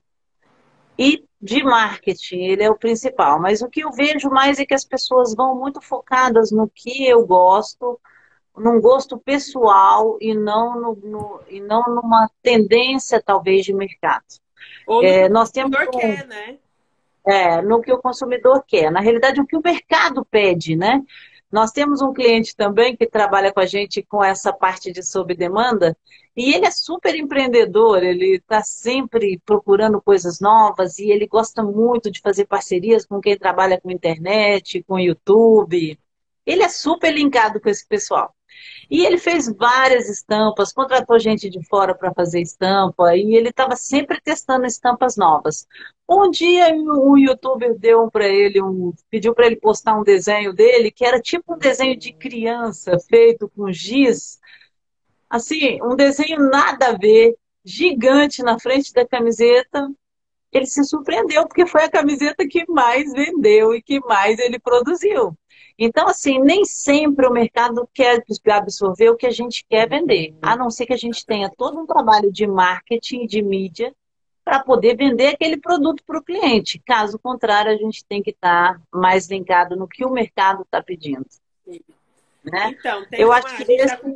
Speaker 3: e de marketing, ele é o principal. Mas o que eu vejo mais é que as pessoas vão muito focadas no que eu gosto, num gosto pessoal e não, no, no- e não numa tendência, talvez, de mercado.
Speaker 1: Ou no que
Speaker 3: É,
Speaker 1: o
Speaker 3: nós temos
Speaker 1: consumidor
Speaker 3: um,
Speaker 1: quer, né?
Speaker 3: é, no que o consumidor quer. Na realidade, o que o mercado pede, né? Nós temos um cliente também que trabalha com a gente com essa parte de sob demanda, e ele é super empreendedor, ele está sempre procurando coisas novas e ele gosta muito de fazer parcerias com quem trabalha com internet, com YouTube. Ele é super linkado com esse pessoal. E ele fez várias estampas, contratou gente de fora para fazer estampa, e ele estava sempre testando estampas novas. Um dia o youtuber deu para ele um, pediu para ele postar um desenho dele, que era tipo um desenho de criança feito com giz, assim, um desenho nada a ver, gigante na frente da camiseta. Ele se surpreendeu, porque foi a camiseta que mais vendeu e que mais ele produziu. Então, assim, nem sempre o mercado quer absorver o que a gente quer vender, a não ser que a gente tenha todo um trabalho de marketing e de mídia para poder vender aquele produto para o cliente. Caso contrário, a gente tem que estar mais linkado no que o mercado está pedindo,
Speaker 1: Sim.
Speaker 3: né?
Speaker 1: Então, tem
Speaker 3: Eu acho
Speaker 1: uma. A
Speaker 3: que
Speaker 1: gente
Speaker 3: esse
Speaker 1: já.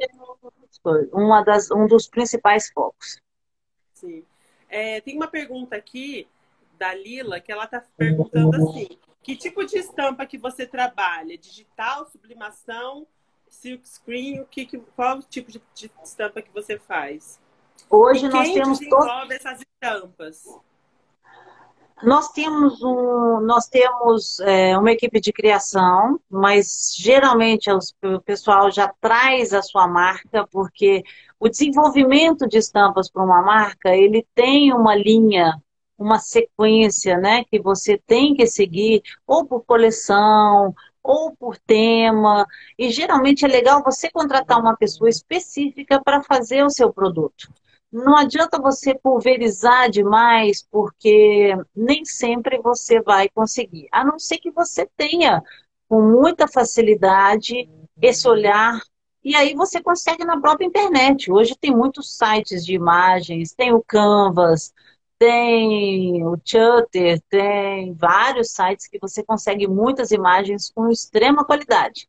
Speaker 3: é uma das, um dos principais focos.
Speaker 1: Sim. É, tem uma pergunta aqui da Lila que ela está perguntando assim: que tipo de estampa que você trabalha? Digital, sublimação, silk screen? O que, que- qual o tipo de, de estampa que você faz? E
Speaker 3: Hoje nós
Speaker 1: quem
Speaker 3: temos todo
Speaker 1: desenvolve essas estampas?
Speaker 3: Nós temos, um, nós temos é, uma equipe de criação, mas geralmente os- o pessoal já traz a sua marca, porque o desenvolvimento de estampas para uma marca, ele tem uma linha, uma sequência, né, que você tem que seguir, ou por coleção, ou por tema, e geralmente é legal você contratar uma pessoa específica para fazer o seu produto. Não adianta você pulverizar demais, porque nem sempre você vai conseguir. A não ser que você tenha com muita facilidade esse olhar. E aí você consegue na própria internet. Hoje tem muitos sites de imagens, tem o Canvas, tem o Shutter, tem vários sites que você consegue muitas imagens com extrema qualidade.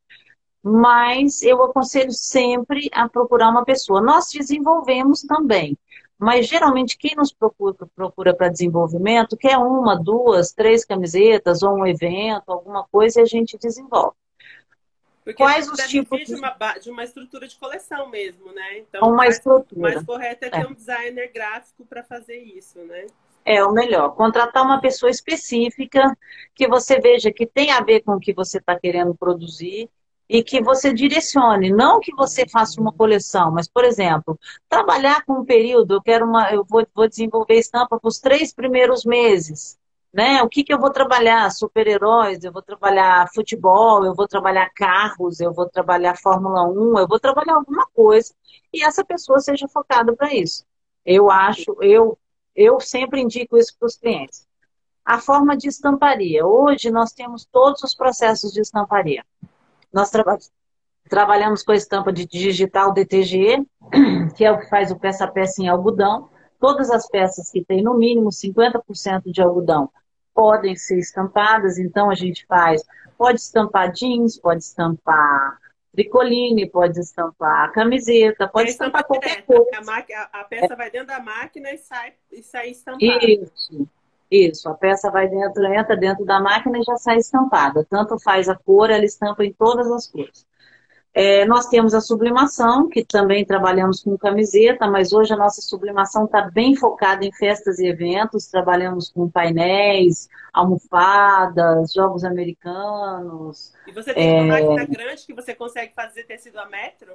Speaker 3: Mas eu aconselho sempre a procurar uma pessoa. Nós desenvolvemos também, mas geralmente quem nos procura procura para desenvolvimento quer uma, duas, três camisetas ou um evento, alguma coisa e a gente desenvolve.
Speaker 1: Porque
Speaker 3: Quais os
Speaker 1: deve
Speaker 3: tipos
Speaker 1: vir de
Speaker 3: de
Speaker 1: uma, ba- de uma estrutura de coleção mesmo, né? Então, o
Speaker 3: uma
Speaker 1: mais, mais
Speaker 3: estrutura?
Speaker 1: correto é
Speaker 3: É.
Speaker 1: ter um designer gráfico para fazer isso, né?
Speaker 3: É o melhor. Contratar uma pessoa específica que você veja que tem a ver com o que você está querendo produzir e que você direcione. Não que você faça uma coleção, mas, por exemplo, trabalhar com um período, eu quero uma, eu vou, vou desenvolver estampa para os três primeiros meses. Né? O que, que eu vou trabalhar? Super-heróis, eu vou trabalhar futebol, eu vou trabalhar carros, eu vou trabalhar Fórmula Um, eu vou trabalhar alguma coisa e essa pessoa seja focada para isso. Eu acho, eu eu sempre indico isso para os clientes. A forma de estamparia. Hoje nós temos todos os processos de estamparia. Nós traba trabalhamos com a estampa de digital D T G, que é o que faz o peça a peça em algodão. Todas as peças que têm no mínimo cinquenta por cento de algodão podem ser estampadas, então a gente faz, pode estampar jeans, pode estampar tricoline, pode estampar camiseta,
Speaker 1: É a
Speaker 3: pode
Speaker 1: estampa
Speaker 3: estampar qualquer
Speaker 1: direta.
Speaker 3: coisa.
Speaker 1: A, máquina, a peça vai dentro da máquina e sai, e sai estampada.
Speaker 3: Isso, isso. A peça vai dentro, entra dentro da máquina e já sai estampada. Tanto faz a cor, ela estampa em todas as cores. É, nós temos a sublimação, que também trabalhamos com camiseta, mas hoje a nossa sublimação está bem focada em festas e eventos. Trabalhamos com painéis, almofadas, jogos americanos.
Speaker 1: E você tem uma
Speaker 3: É,
Speaker 1: máquina grande que você consegue fazer tecido a metro?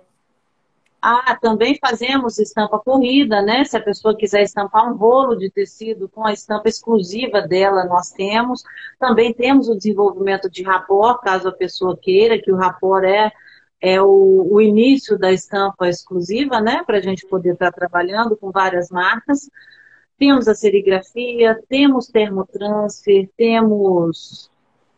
Speaker 3: Ah, também fazemos estampa corrida, né? Se a pessoa quiser estampar um rolo de tecido com a estampa exclusiva dela, nós temos. Também temos o desenvolvimento de rapor, caso a pessoa queira, que o rapor é, é o, o início da estampa exclusiva, né? Para a gente poder estar trabalhando com várias marcas. Temos a serigrafia, temos termotransfer, temos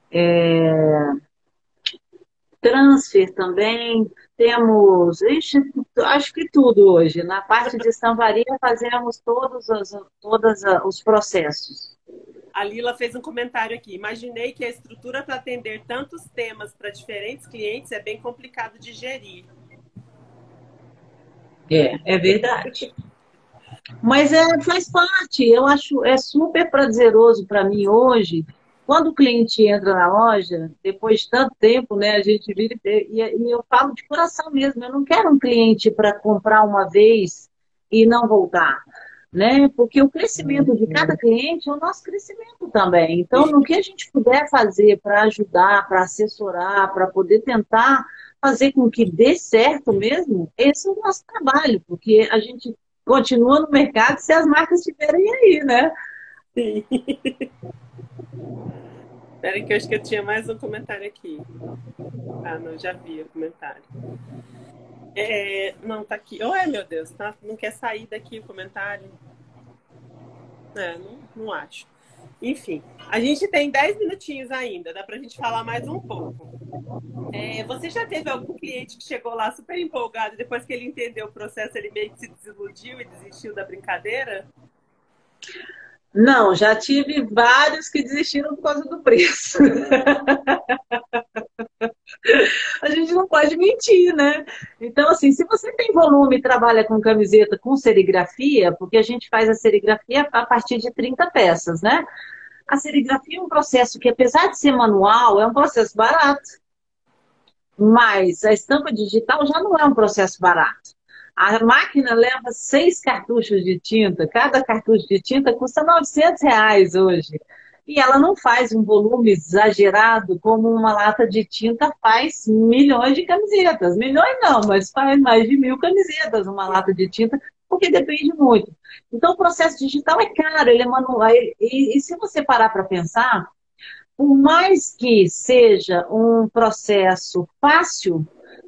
Speaker 3: transfer também, temos, ixi, acho que tudo hoje. Na parte de estamparia fazemos todos os, todos os processos.
Speaker 1: A Lila fez um comentário aqui. Imaginei que a estrutura para atender tantos temas para diferentes clientes é bem complicado de gerir.
Speaker 3: É, é verdade. Mas é, faz parte, eu acho, é super prazeroso para mim hoje, quando o cliente entra na loja, depois de tanto tempo, né, a gente vira e, e eu falo de coração mesmo, eu não quero um cliente para comprar uma vez e não voltar, né? Porque o crescimento de cada cliente é o nosso crescimento também. Então, no que a gente puder fazer para ajudar, para assessorar, para poder tentar fazer com que dê certo mesmo, esse é o nosso trabalho, porque a gente continua no mercado se as marcas estiverem aí, né?
Speaker 1: Sim. Espera que eu acho que eu tinha mais um comentário aqui. Ah, não, já vi o comentário. É, não, tá aqui. Oh, é, meu Deus, tá? Não quer sair daqui o comentário? É, não, não acho. Enfim, a gente tem dez minutinhos ainda, dá pra gente falar mais um pouco. É, você já teve algum cliente que chegou lá super empolgado e depois que ele entendeu o processo, ele meio que se desiludiu e desistiu da brincadeira?
Speaker 3: Não, já tive vários que desistiram por causa do preço. A gente não pode mentir, né? Então, assim, se você tem volume e trabalha com camiseta com serigrafia, porque a gente faz a serigrafia a partir de trinta peças, né? A serigrafia é um processo que, apesar de ser manual, é um processo barato. Mas a estampa digital já não é um processo barato. A máquina leva seis cartuchos de tinta. Cada cartucho de tinta custa novecentos reais hoje. E ela não faz um volume exagerado como uma lata de tinta faz milhões de camisetas. Milhões não, mas faz mais de mil camisetas uma lata de tinta, porque depende muito. Então o processo digital é caro, ele é manual. E, e se você parar para pensar, por mais que seja um processo fácil,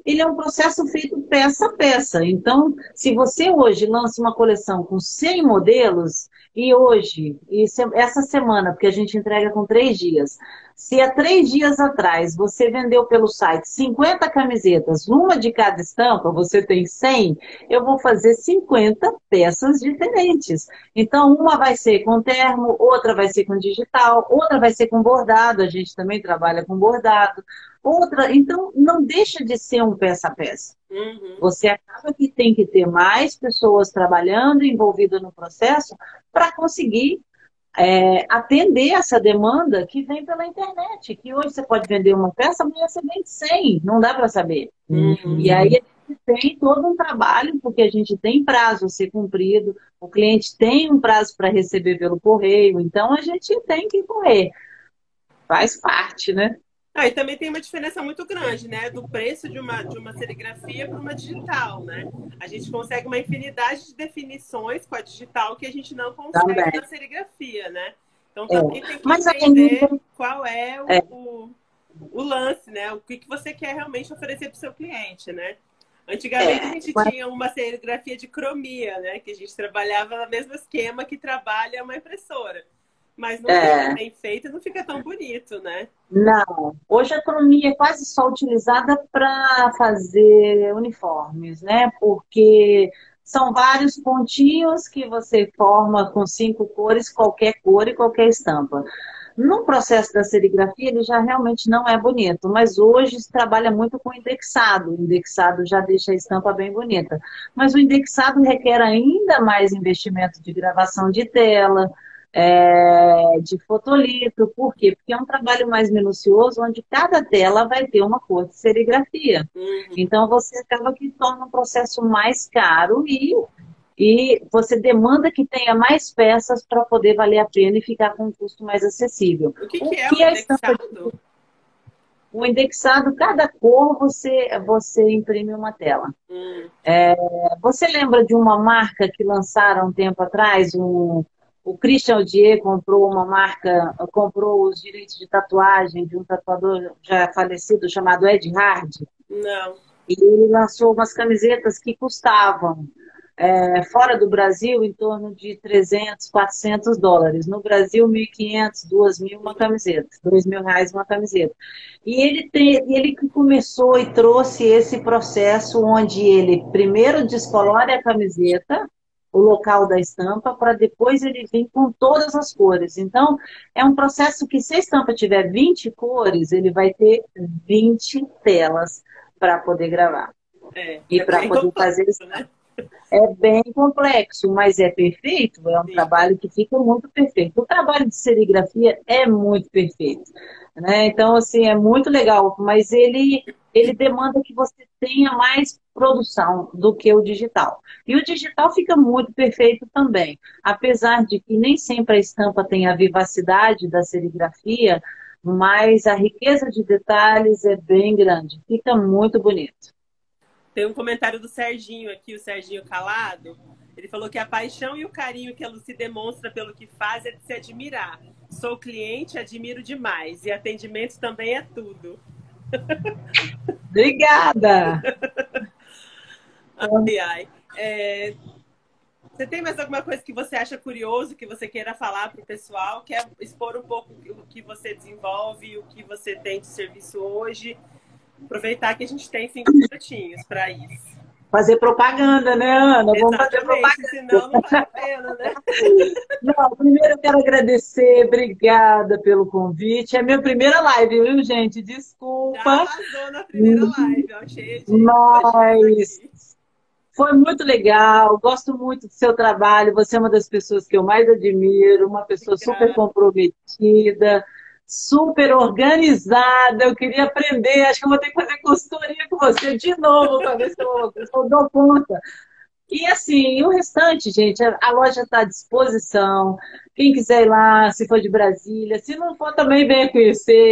Speaker 3: ele é um processo feito peça a peça. Então, se você hoje lança uma coleção com cem modelos, e hoje, e se- essa semana, porque a gente entrega com três dias, se há três dias atrás você vendeu pelo site cinquenta camisetas, uma de cada estampa, você tem cem, eu vou fazer cinquenta peças diferentes. Então, uma vai ser com termo, outra vai ser com digital, outra vai ser com bordado, a gente também trabalha com bordado. Outra, então, não deixa de ser um peça a peça.
Speaker 1: Uhum.
Speaker 3: Você acaba que tem que ter mais pessoas trabalhando, envolvidas no processo, para conseguir é, atender essa demanda que vem pela internet. Que hoje você pode vender uma peça, amanhã você vende cem, não dá para saber.
Speaker 1: Uhum.
Speaker 3: E aí a gente tem todo um trabalho, porque a gente tem prazo a ser cumprido, o cliente tem um prazo para receber pelo correio, então a gente tem que correr. Faz parte, né?
Speaker 1: Ah, e também tem uma diferença muito grande, né? Do preço de uma, de uma serigrafia para uma digital, né? A gente consegue uma infinidade de definições com a digital que a gente não consegue
Speaker 3: Também.
Speaker 1: na serigrafia, né? Então
Speaker 3: É.
Speaker 1: também tem que
Speaker 3: Mas
Speaker 1: entender
Speaker 3: ainda...
Speaker 1: qual é o,
Speaker 3: É.
Speaker 1: o, o lance, né? O que, que você quer realmente oferecer para o seu cliente, né? Antigamente
Speaker 3: É,
Speaker 1: a gente
Speaker 3: mas-
Speaker 1: tinha uma serigrafia de cromia, né? Que a gente trabalhava no mesmo esquema que trabalha uma impressora. Mas não
Speaker 3: É.
Speaker 1: fica bem feito e não fica tão bonito, né?
Speaker 3: Não, hoje a economia é quase só utilizada para fazer uniformes, né? Porque são vários pontinhos que você forma com cinco cores, qualquer cor e qualquer estampa. No processo da serigrafia, ele já realmente não é bonito, mas hoje se trabalha muito com indexado. O indexado já deixa a estampa bem bonita. Mas o indexado requer ainda mais investimento de gravação de tela, é, de fotolito. Por quê? Porque é um trabalho mais minucioso, onde cada tela vai ter uma cor de serigrafia.
Speaker 1: Uhum.
Speaker 3: Então, você acaba que torna um processo mais caro e, e você demanda que tenha mais peças para poder valer a pena e ficar com um custo mais acessível.
Speaker 1: O que,
Speaker 3: O
Speaker 1: que é
Speaker 3: que
Speaker 1: o
Speaker 3: a estampa de-
Speaker 1: indexado?
Speaker 3: O indexado, cada cor você, você imprime uma tela.
Speaker 1: Hum.
Speaker 3: Você lembra de uma marca que lançaram um tempo atrás? Um, o Christian Dior comprou uma marca, comprou os direitos de tatuagem de um tatuador já falecido chamado Ed Hard.
Speaker 1: Não.
Speaker 3: E ele lançou umas camisetas que custavam, é, fora do Brasil, em torno de trezentos, quatrocentos dólares. No Brasil, mil e quinhentos, dois mil uma camiseta. dois mil reais uma camiseta. E ele, tem, ele que começou e trouxe esse processo onde ele primeiro descolore a camiseta, o local da estampa, para depois ele vir com todas as cores. Então, é um processo que, se a estampa tiver vinte cores, ele vai ter vinte telas para poder gravar.
Speaker 1: É,
Speaker 3: E
Speaker 1: é
Speaker 3: para
Speaker 1: bem
Speaker 3: poder fazer
Speaker 1: complexo,
Speaker 3: isso.
Speaker 1: né?
Speaker 3: É bem complexo, mas é perfeito. É um
Speaker 1: Sim.
Speaker 3: trabalho que fica muito perfeito. O trabalho de serigrafia é muito perfeito, né? Então, assim, é muito legal, mas ele, ele demanda que você tenha mais produção do que o digital. E o digital fica muito perfeito também. Apesar de que nem sempre a estampa tem a vivacidade da serigrafia, mas a riqueza de detalhes é bem grande. Fica muito bonito.
Speaker 1: Tem um comentário do Serginho aqui, o Serginho Calado. Ele falou que a paixão e o carinho que a Lucy demonstra pelo que faz é de se admirar. Sou cliente, admiro demais. E atendimento também é tudo.
Speaker 3: Obrigada!
Speaker 1: Ai, ai. É, você tem mais alguma coisa que você acha curioso, que você queira falar para o pessoal? Quer expor um pouco o que você desenvolve, o que você tem de serviço hoje? Aproveitar que a gente tem cinco minutinhos para isso.
Speaker 3: Fazer propaganda, né, Ana? Vamos fazer
Speaker 1: Exatamente,
Speaker 3: propaganda.
Speaker 1: senão não vale a pena, né?
Speaker 3: Não, primeiro eu quero agradecer, obrigada pelo convite. É minha primeira live, viu, gente?
Speaker 1: Já
Speaker 3: Desculpa,
Speaker 1: arrasou na primeira live, ó, cheia de
Speaker 3: mas
Speaker 1: elogios aqui.
Speaker 3: foi muito legal. Gosto muito do seu trabalho. Você é uma das pessoas que eu mais admiro, uma pessoa super
Speaker 1: Obrigada.
Speaker 3: comprometida, super organizada. Eu queria aprender, acho que eu vou ter que fazer consultoria com você de novo para ver se eu, se eu dou conta. E assim, o restante, gente, a a loja está à disposição. Quem quiser ir lá, se for de Brasília, se não for também venha conhecer.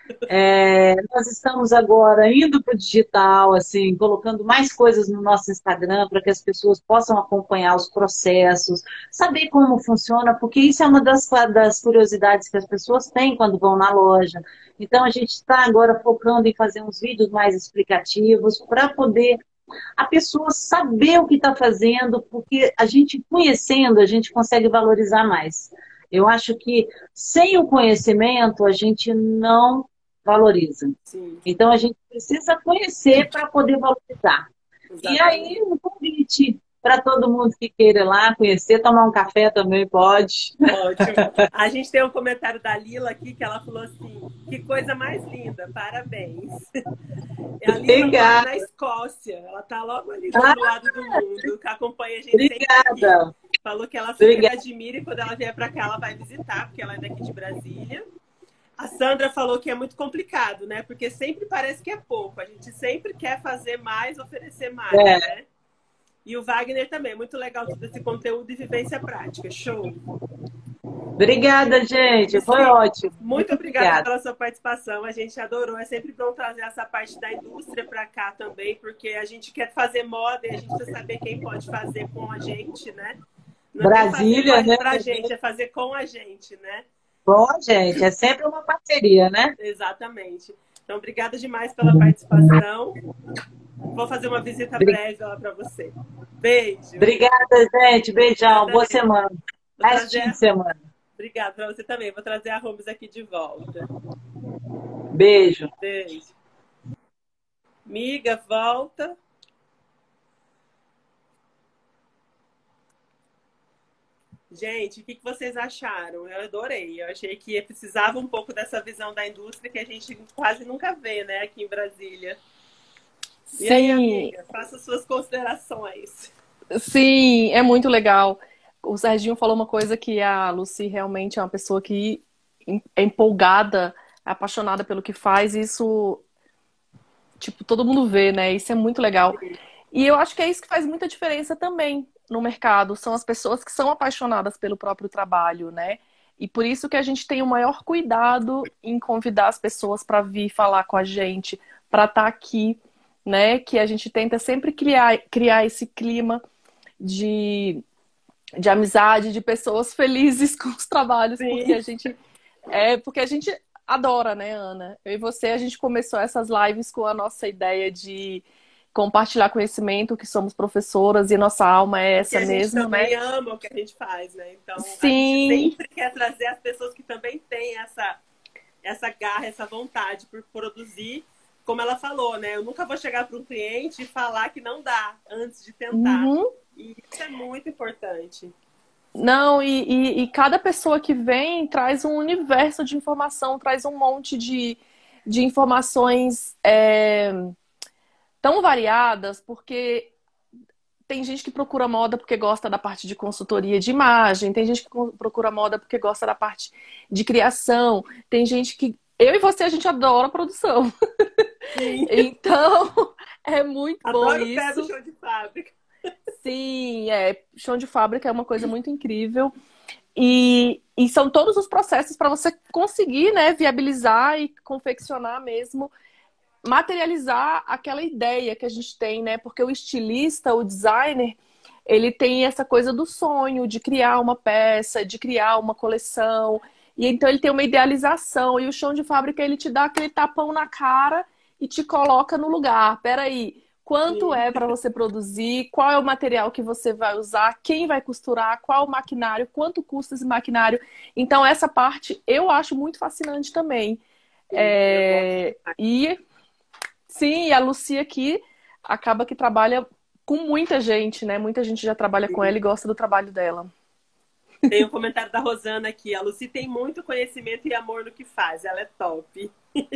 Speaker 3: É, nós estamos agora indo para o digital, assim, colocando mais coisas no nosso Instagram para que as pessoas possam acompanhar os processos, saber como funciona, porque isso é uma das, das curiosidades que as pessoas têm quando vão na loja. Então, a gente está agora focando em fazer uns vídeos mais explicativos para poder a pessoa saber o que está fazendo, porque a gente conhecendo, a gente consegue valorizar mais. Eu acho que sem o conhecimento, a gente não valoriza.
Speaker 1: Sim,
Speaker 3: Então, a gente precisa conhecer para poder valorizar. E
Speaker 1: exatamente.
Speaker 3: aí, um convite para todo mundo que queira ir lá conhecer, tomar um café também pode.
Speaker 1: Ótimo. A gente tem um comentário da Lila aqui que ela falou assim: que coisa mais linda, parabéns. A Lila mora na
Speaker 3: Obrigada.
Speaker 1: Escócia, ela tá logo ali do outro lado do mundo, que acompanha a gente sempre aqui.
Speaker 3: Obrigada.
Speaker 1: Falou que ela super
Speaker 3: Obrigada.
Speaker 1: admira e quando ela vier para cá ela vai visitar, porque ela é daqui de Brasília. A Sandra falou que é muito complicado, né? Porque sempre parece que é pouco. A gente sempre quer fazer mais, oferecer mais,
Speaker 3: É.
Speaker 1: né? E o Wagner também, muito legal todo esse conteúdo e vivência prática. Show!
Speaker 3: Obrigada, gente. Foi
Speaker 1: Sim,
Speaker 3: ótimo.
Speaker 1: muito
Speaker 3: Muito
Speaker 1: obrigada
Speaker 3: obrigada.
Speaker 1: pela sua participação. A gente adorou. É sempre bom trazer essa parte da indústria para cá também, porque a gente quer fazer moda e a gente precisa saber quem pode fazer com a gente, né? Não é nem
Speaker 3: Brasília,
Speaker 1: fazer
Speaker 3: né?
Speaker 1: para a gente, é fazer com a gente, né?
Speaker 3: Bom, gente, é sempre uma parceria, né?
Speaker 1: Exatamente. Então, obrigada demais pela participação. Vou fazer uma visita breve lá para você. Beijo.
Speaker 3: Obrigada, gente. Beijão.
Speaker 1: Você
Speaker 3: Boa
Speaker 1: também.
Speaker 3: semana.
Speaker 1: Vou
Speaker 3: Restinho
Speaker 1: trazer...
Speaker 3: de semana.
Speaker 1: Obrigada para você também. Vou trazer a Holmes aqui de volta.
Speaker 3: Beijo.
Speaker 1: Beijo. Miga, volta. Gente, o que vocês acharam? Eu adorei. Eu achei que precisava um pouco dessa visão da indústria que a gente quase nunca vê, né, aqui em Brasília. E aí,
Speaker 2: Sim,
Speaker 1: amiga, faça suas considerações.
Speaker 2: sim, é muito legal. O Serginho falou uma coisa que a Lucy realmente é uma pessoa que é empolgada, é apaixonada pelo que faz, e isso, tipo, todo mundo vê, né? Isso é muito legal. E eu acho que é isso que faz muita diferença também no mercado, são as pessoas que são apaixonadas pelo próprio trabalho, né? E por isso que a gente tem o maior cuidado em convidar as pessoas para vir falar com a gente, para estar aqui, né? Que a gente tenta sempre criar, criar esse clima de, de amizade, de pessoas felizes com os trabalhos,
Speaker 1: Sim.
Speaker 2: porque a gente é porque a gente adora, né, Ana? Eu e você, a gente começou essas lives com a nossa ideia de compartilhar conhecimento, que somos professoras e nossa alma é essa
Speaker 1: que a gente
Speaker 2: mesmo,
Speaker 1: também
Speaker 2: né?
Speaker 1: ama o que a gente faz, né? Então,
Speaker 2: Sim.
Speaker 1: a gente sempre quer trazer as pessoas que também têm essa, essa garra, essa vontade por produzir. Como ela falou, né? Eu nunca vou chegar para um cliente e falar que não dá antes de tentar.
Speaker 2: Uhum.
Speaker 1: E isso é muito importante.
Speaker 2: Não, e, e, e cada pessoa que vem traz um universo de informação, traz um monte de, de informações é, tão variadas, porque tem gente que procura moda porque gosta da parte de consultoria de imagem, tem gente que procura moda porque gosta da parte de criação, tem gente que... Eu e você, a gente adora produção.
Speaker 1: Sim.
Speaker 2: Então, é muito
Speaker 1: Adoro
Speaker 2: bom
Speaker 1: o pé do
Speaker 2: isso.
Speaker 1: chão de fábrica.
Speaker 2: Sim, é, chão de fábrica é uma coisa muito incrível. E, e são todos os processos para você conseguir, né, viabilizar e confeccionar mesmo, materializar aquela ideia que a gente tem, né? Porque o estilista, o designer, ele tem essa coisa do sonho de criar uma peça, de criar uma coleção. E então ele tem uma idealização. E o chão de fábrica, ele te dá aquele tapão na cara e te coloca no lugar. Peraí, quanto
Speaker 1: Sim.
Speaker 2: é para você produzir? Qual é o material que você vai usar? Quem vai costurar? Qual o maquinário? Quanto custa esse maquinário? Então essa parte eu acho muito fascinante também.
Speaker 1: Sim,
Speaker 2: é... E sim, a Lucy aqui acaba que trabalha com muita gente, né? Muita gente já trabalha com ela e gosta do trabalho dela.
Speaker 1: Tem um comentário da Rosana aqui. A Lucy tem muito conhecimento e amor no que faz. Ela é top.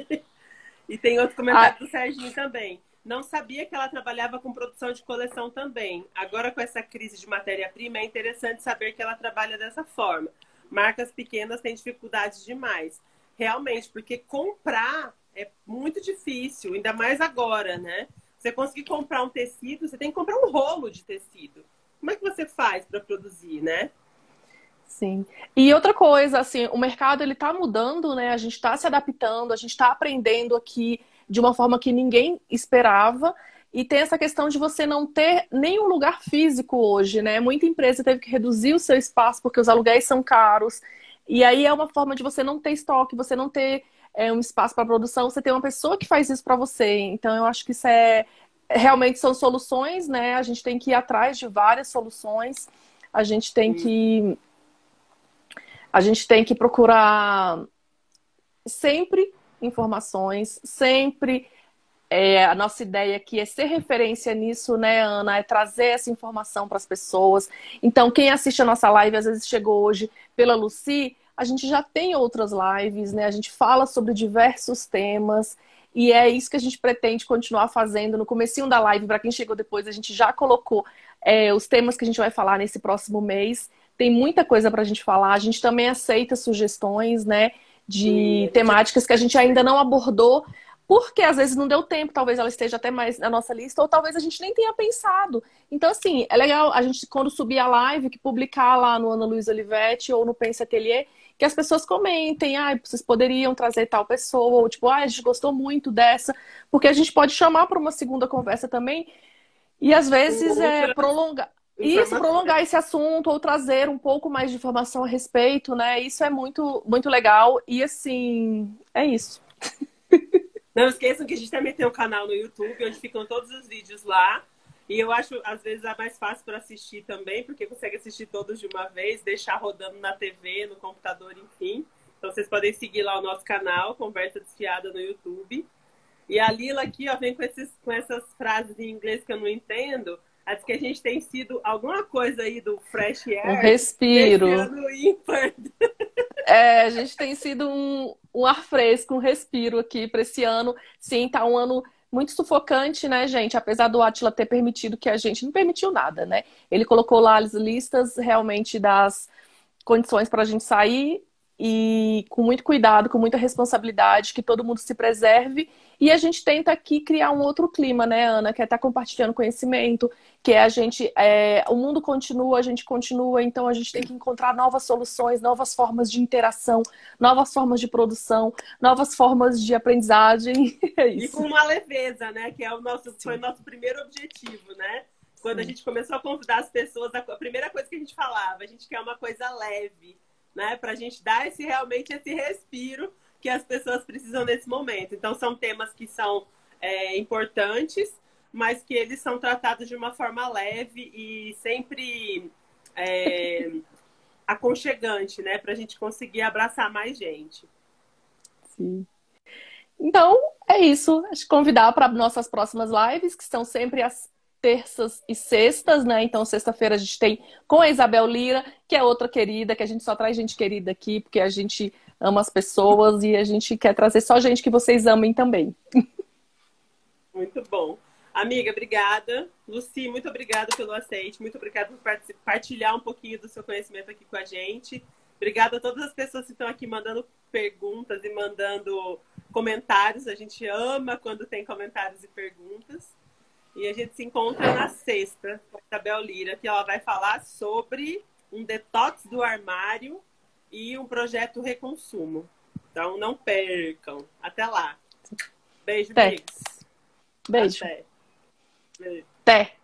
Speaker 1: E tem outro comentário ah. do Serginho também. Não sabia que ela trabalhava com produção de coleção também. Agora, com essa crise de matéria-prima, é interessante saber que ela trabalha dessa forma. Marcas pequenas têm dificuldades demais. Realmente, porque comprar é muito difícil, ainda mais agora, né? Você conseguir comprar um tecido, você tem que comprar um rolo de tecido. Como é que você faz para produzir, né?
Speaker 2: Sim. E outra coisa, assim, o mercado ele tá mudando, né? A gente está se adaptando, a gente está aprendendo aqui de uma forma que ninguém esperava. E tem essa questão de você não ter nenhum lugar físico hoje, né? Muita empresa teve que reduzir o seu espaço porque os aluguéis são caros. E aí é uma forma de você não ter estoque, você não ter é, um espaço para produção, você tem uma pessoa que faz isso para você. Então eu acho que isso é realmente são soluções, né? A gente tem que ir atrás de várias soluções. A gente tem que A gente tem que procurar sempre informações, sempre é, a nossa ideia aqui é ser referência nisso, né, Ana? É trazer essa informação para as pessoas. Então, quem assiste a nossa live, às vezes chegou hoje pela Lucy, a gente já tem outras lives, né? A gente fala sobre diversos temas e é isso que a gente pretende continuar fazendo. No comecinho da live, para quem chegou depois, a gente já colocou é, os temas que a gente vai falar nesse próximo mês. Tem muita coisa para a gente falar. A gente também aceita sugestões, né, de temáticas que a gente ainda não abordou, porque às vezes não deu tempo, talvez ela esteja até mais na nossa lista, ou talvez a gente nem tenha pensado. Então, assim, é legal a gente, quando subir a live, que publicar lá no Ana Luísa Olivetti ou no Pense Atelier, que as pessoas comentem, ah, vocês poderiam trazer tal pessoa, ou tipo, ah, a gente gostou muito dessa, porque a gente pode chamar para uma segunda conversa também, e às vezes é prolongar. Isso, prolongar esse assunto ou trazer um pouco mais de informação a respeito, né? Isso é muito, muito legal. E assim, é isso.
Speaker 1: Não esqueçam que a gente também tem um canal no YouTube, onde ficam todos os vídeos lá. E eu acho, às vezes, é mais fácil para assistir também, porque consegue assistir todos de uma vez, deixar rodando na T V, no computador, enfim. Então vocês podem seguir lá o nosso canal, Conversa Desfiada no YouTube. E a Lila aqui, ó, vem com, esses, com essas frases em inglês que eu não entendo. Diz que a gente tem sido alguma coisa aí do fresh air.
Speaker 2: Um respiro.
Speaker 1: Ímpar.
Speaker 2: É, a gente tem sido um, um ar fresco, um respiro aqui para esse ano. Sim, tá um ano muito sufocante, né, gente? Apesar do Átila ter permitido que a gente... Não permitiu nada, né? Ele colocou lá as listas realmente das condições para a gente sair e com muito cuidado, com muita responsabilidade, que todo mundo se preserve. E a gente tenta aqui criar um outro clima, né, Ana? Que é estar compartilhando conhecimento, que é a gente... É, o mundo continua, a gente continua, então a gente tem que encontrar novas soluções, novas formas de interação, novas formas de produção, novas formas de aprendizagem. É isso.
Speaker 1: E com uma leveza, né? Que é o nosso, foi o nosso primeiro objetivo, né? Quando Sim. a gente começou a convidar as pessoas, a primeira coisa que a gente falava, a gente quer uma coisa leve, né? Pra gente dar esse, realmente esse respiro que as pessoas precisam nesse momento. Então, são temas que são é, importantes, mas que eles são tratados de uma forma leve e sempre é, aconchegante, né? Para a gente conseguir abraçar mais gente.
Speaker 2: Sim. Então, é isso. Acho que convidar para nossas próximas lives, que são sempre as terças e sextas, né? Então, sexta-feira a gente tem com a Isabel Lira, que é outra querida, que a gente só traz gente querida aqui, porque a gente ama as pessoas e a gente quer trazer só gente que vocês amem também.
Speaker 1: Muito bom. Amiga, obrigada. Lucy, muito obrigada pelo aceite. Muito obrigada por partilhar um pouquinho do seu conhecimento aqui com a gente. Obrigada a todas as pessoas que estão aqui mandando perguntas e mandando comentários. A gente ama quando tem comentários e perguntas. E a gente se encontra na sexta com a Isabel Lira, que ela vai falar sobre um detox do armário e um projeto Reconsumo. Então, não percam. Até lá. Beijo,
Speaker 2: Até.
Speaker 1: amigos.
Speaker 2: Beijo.
Speaker 1: Até. Beijo.
Speaker 2: Até.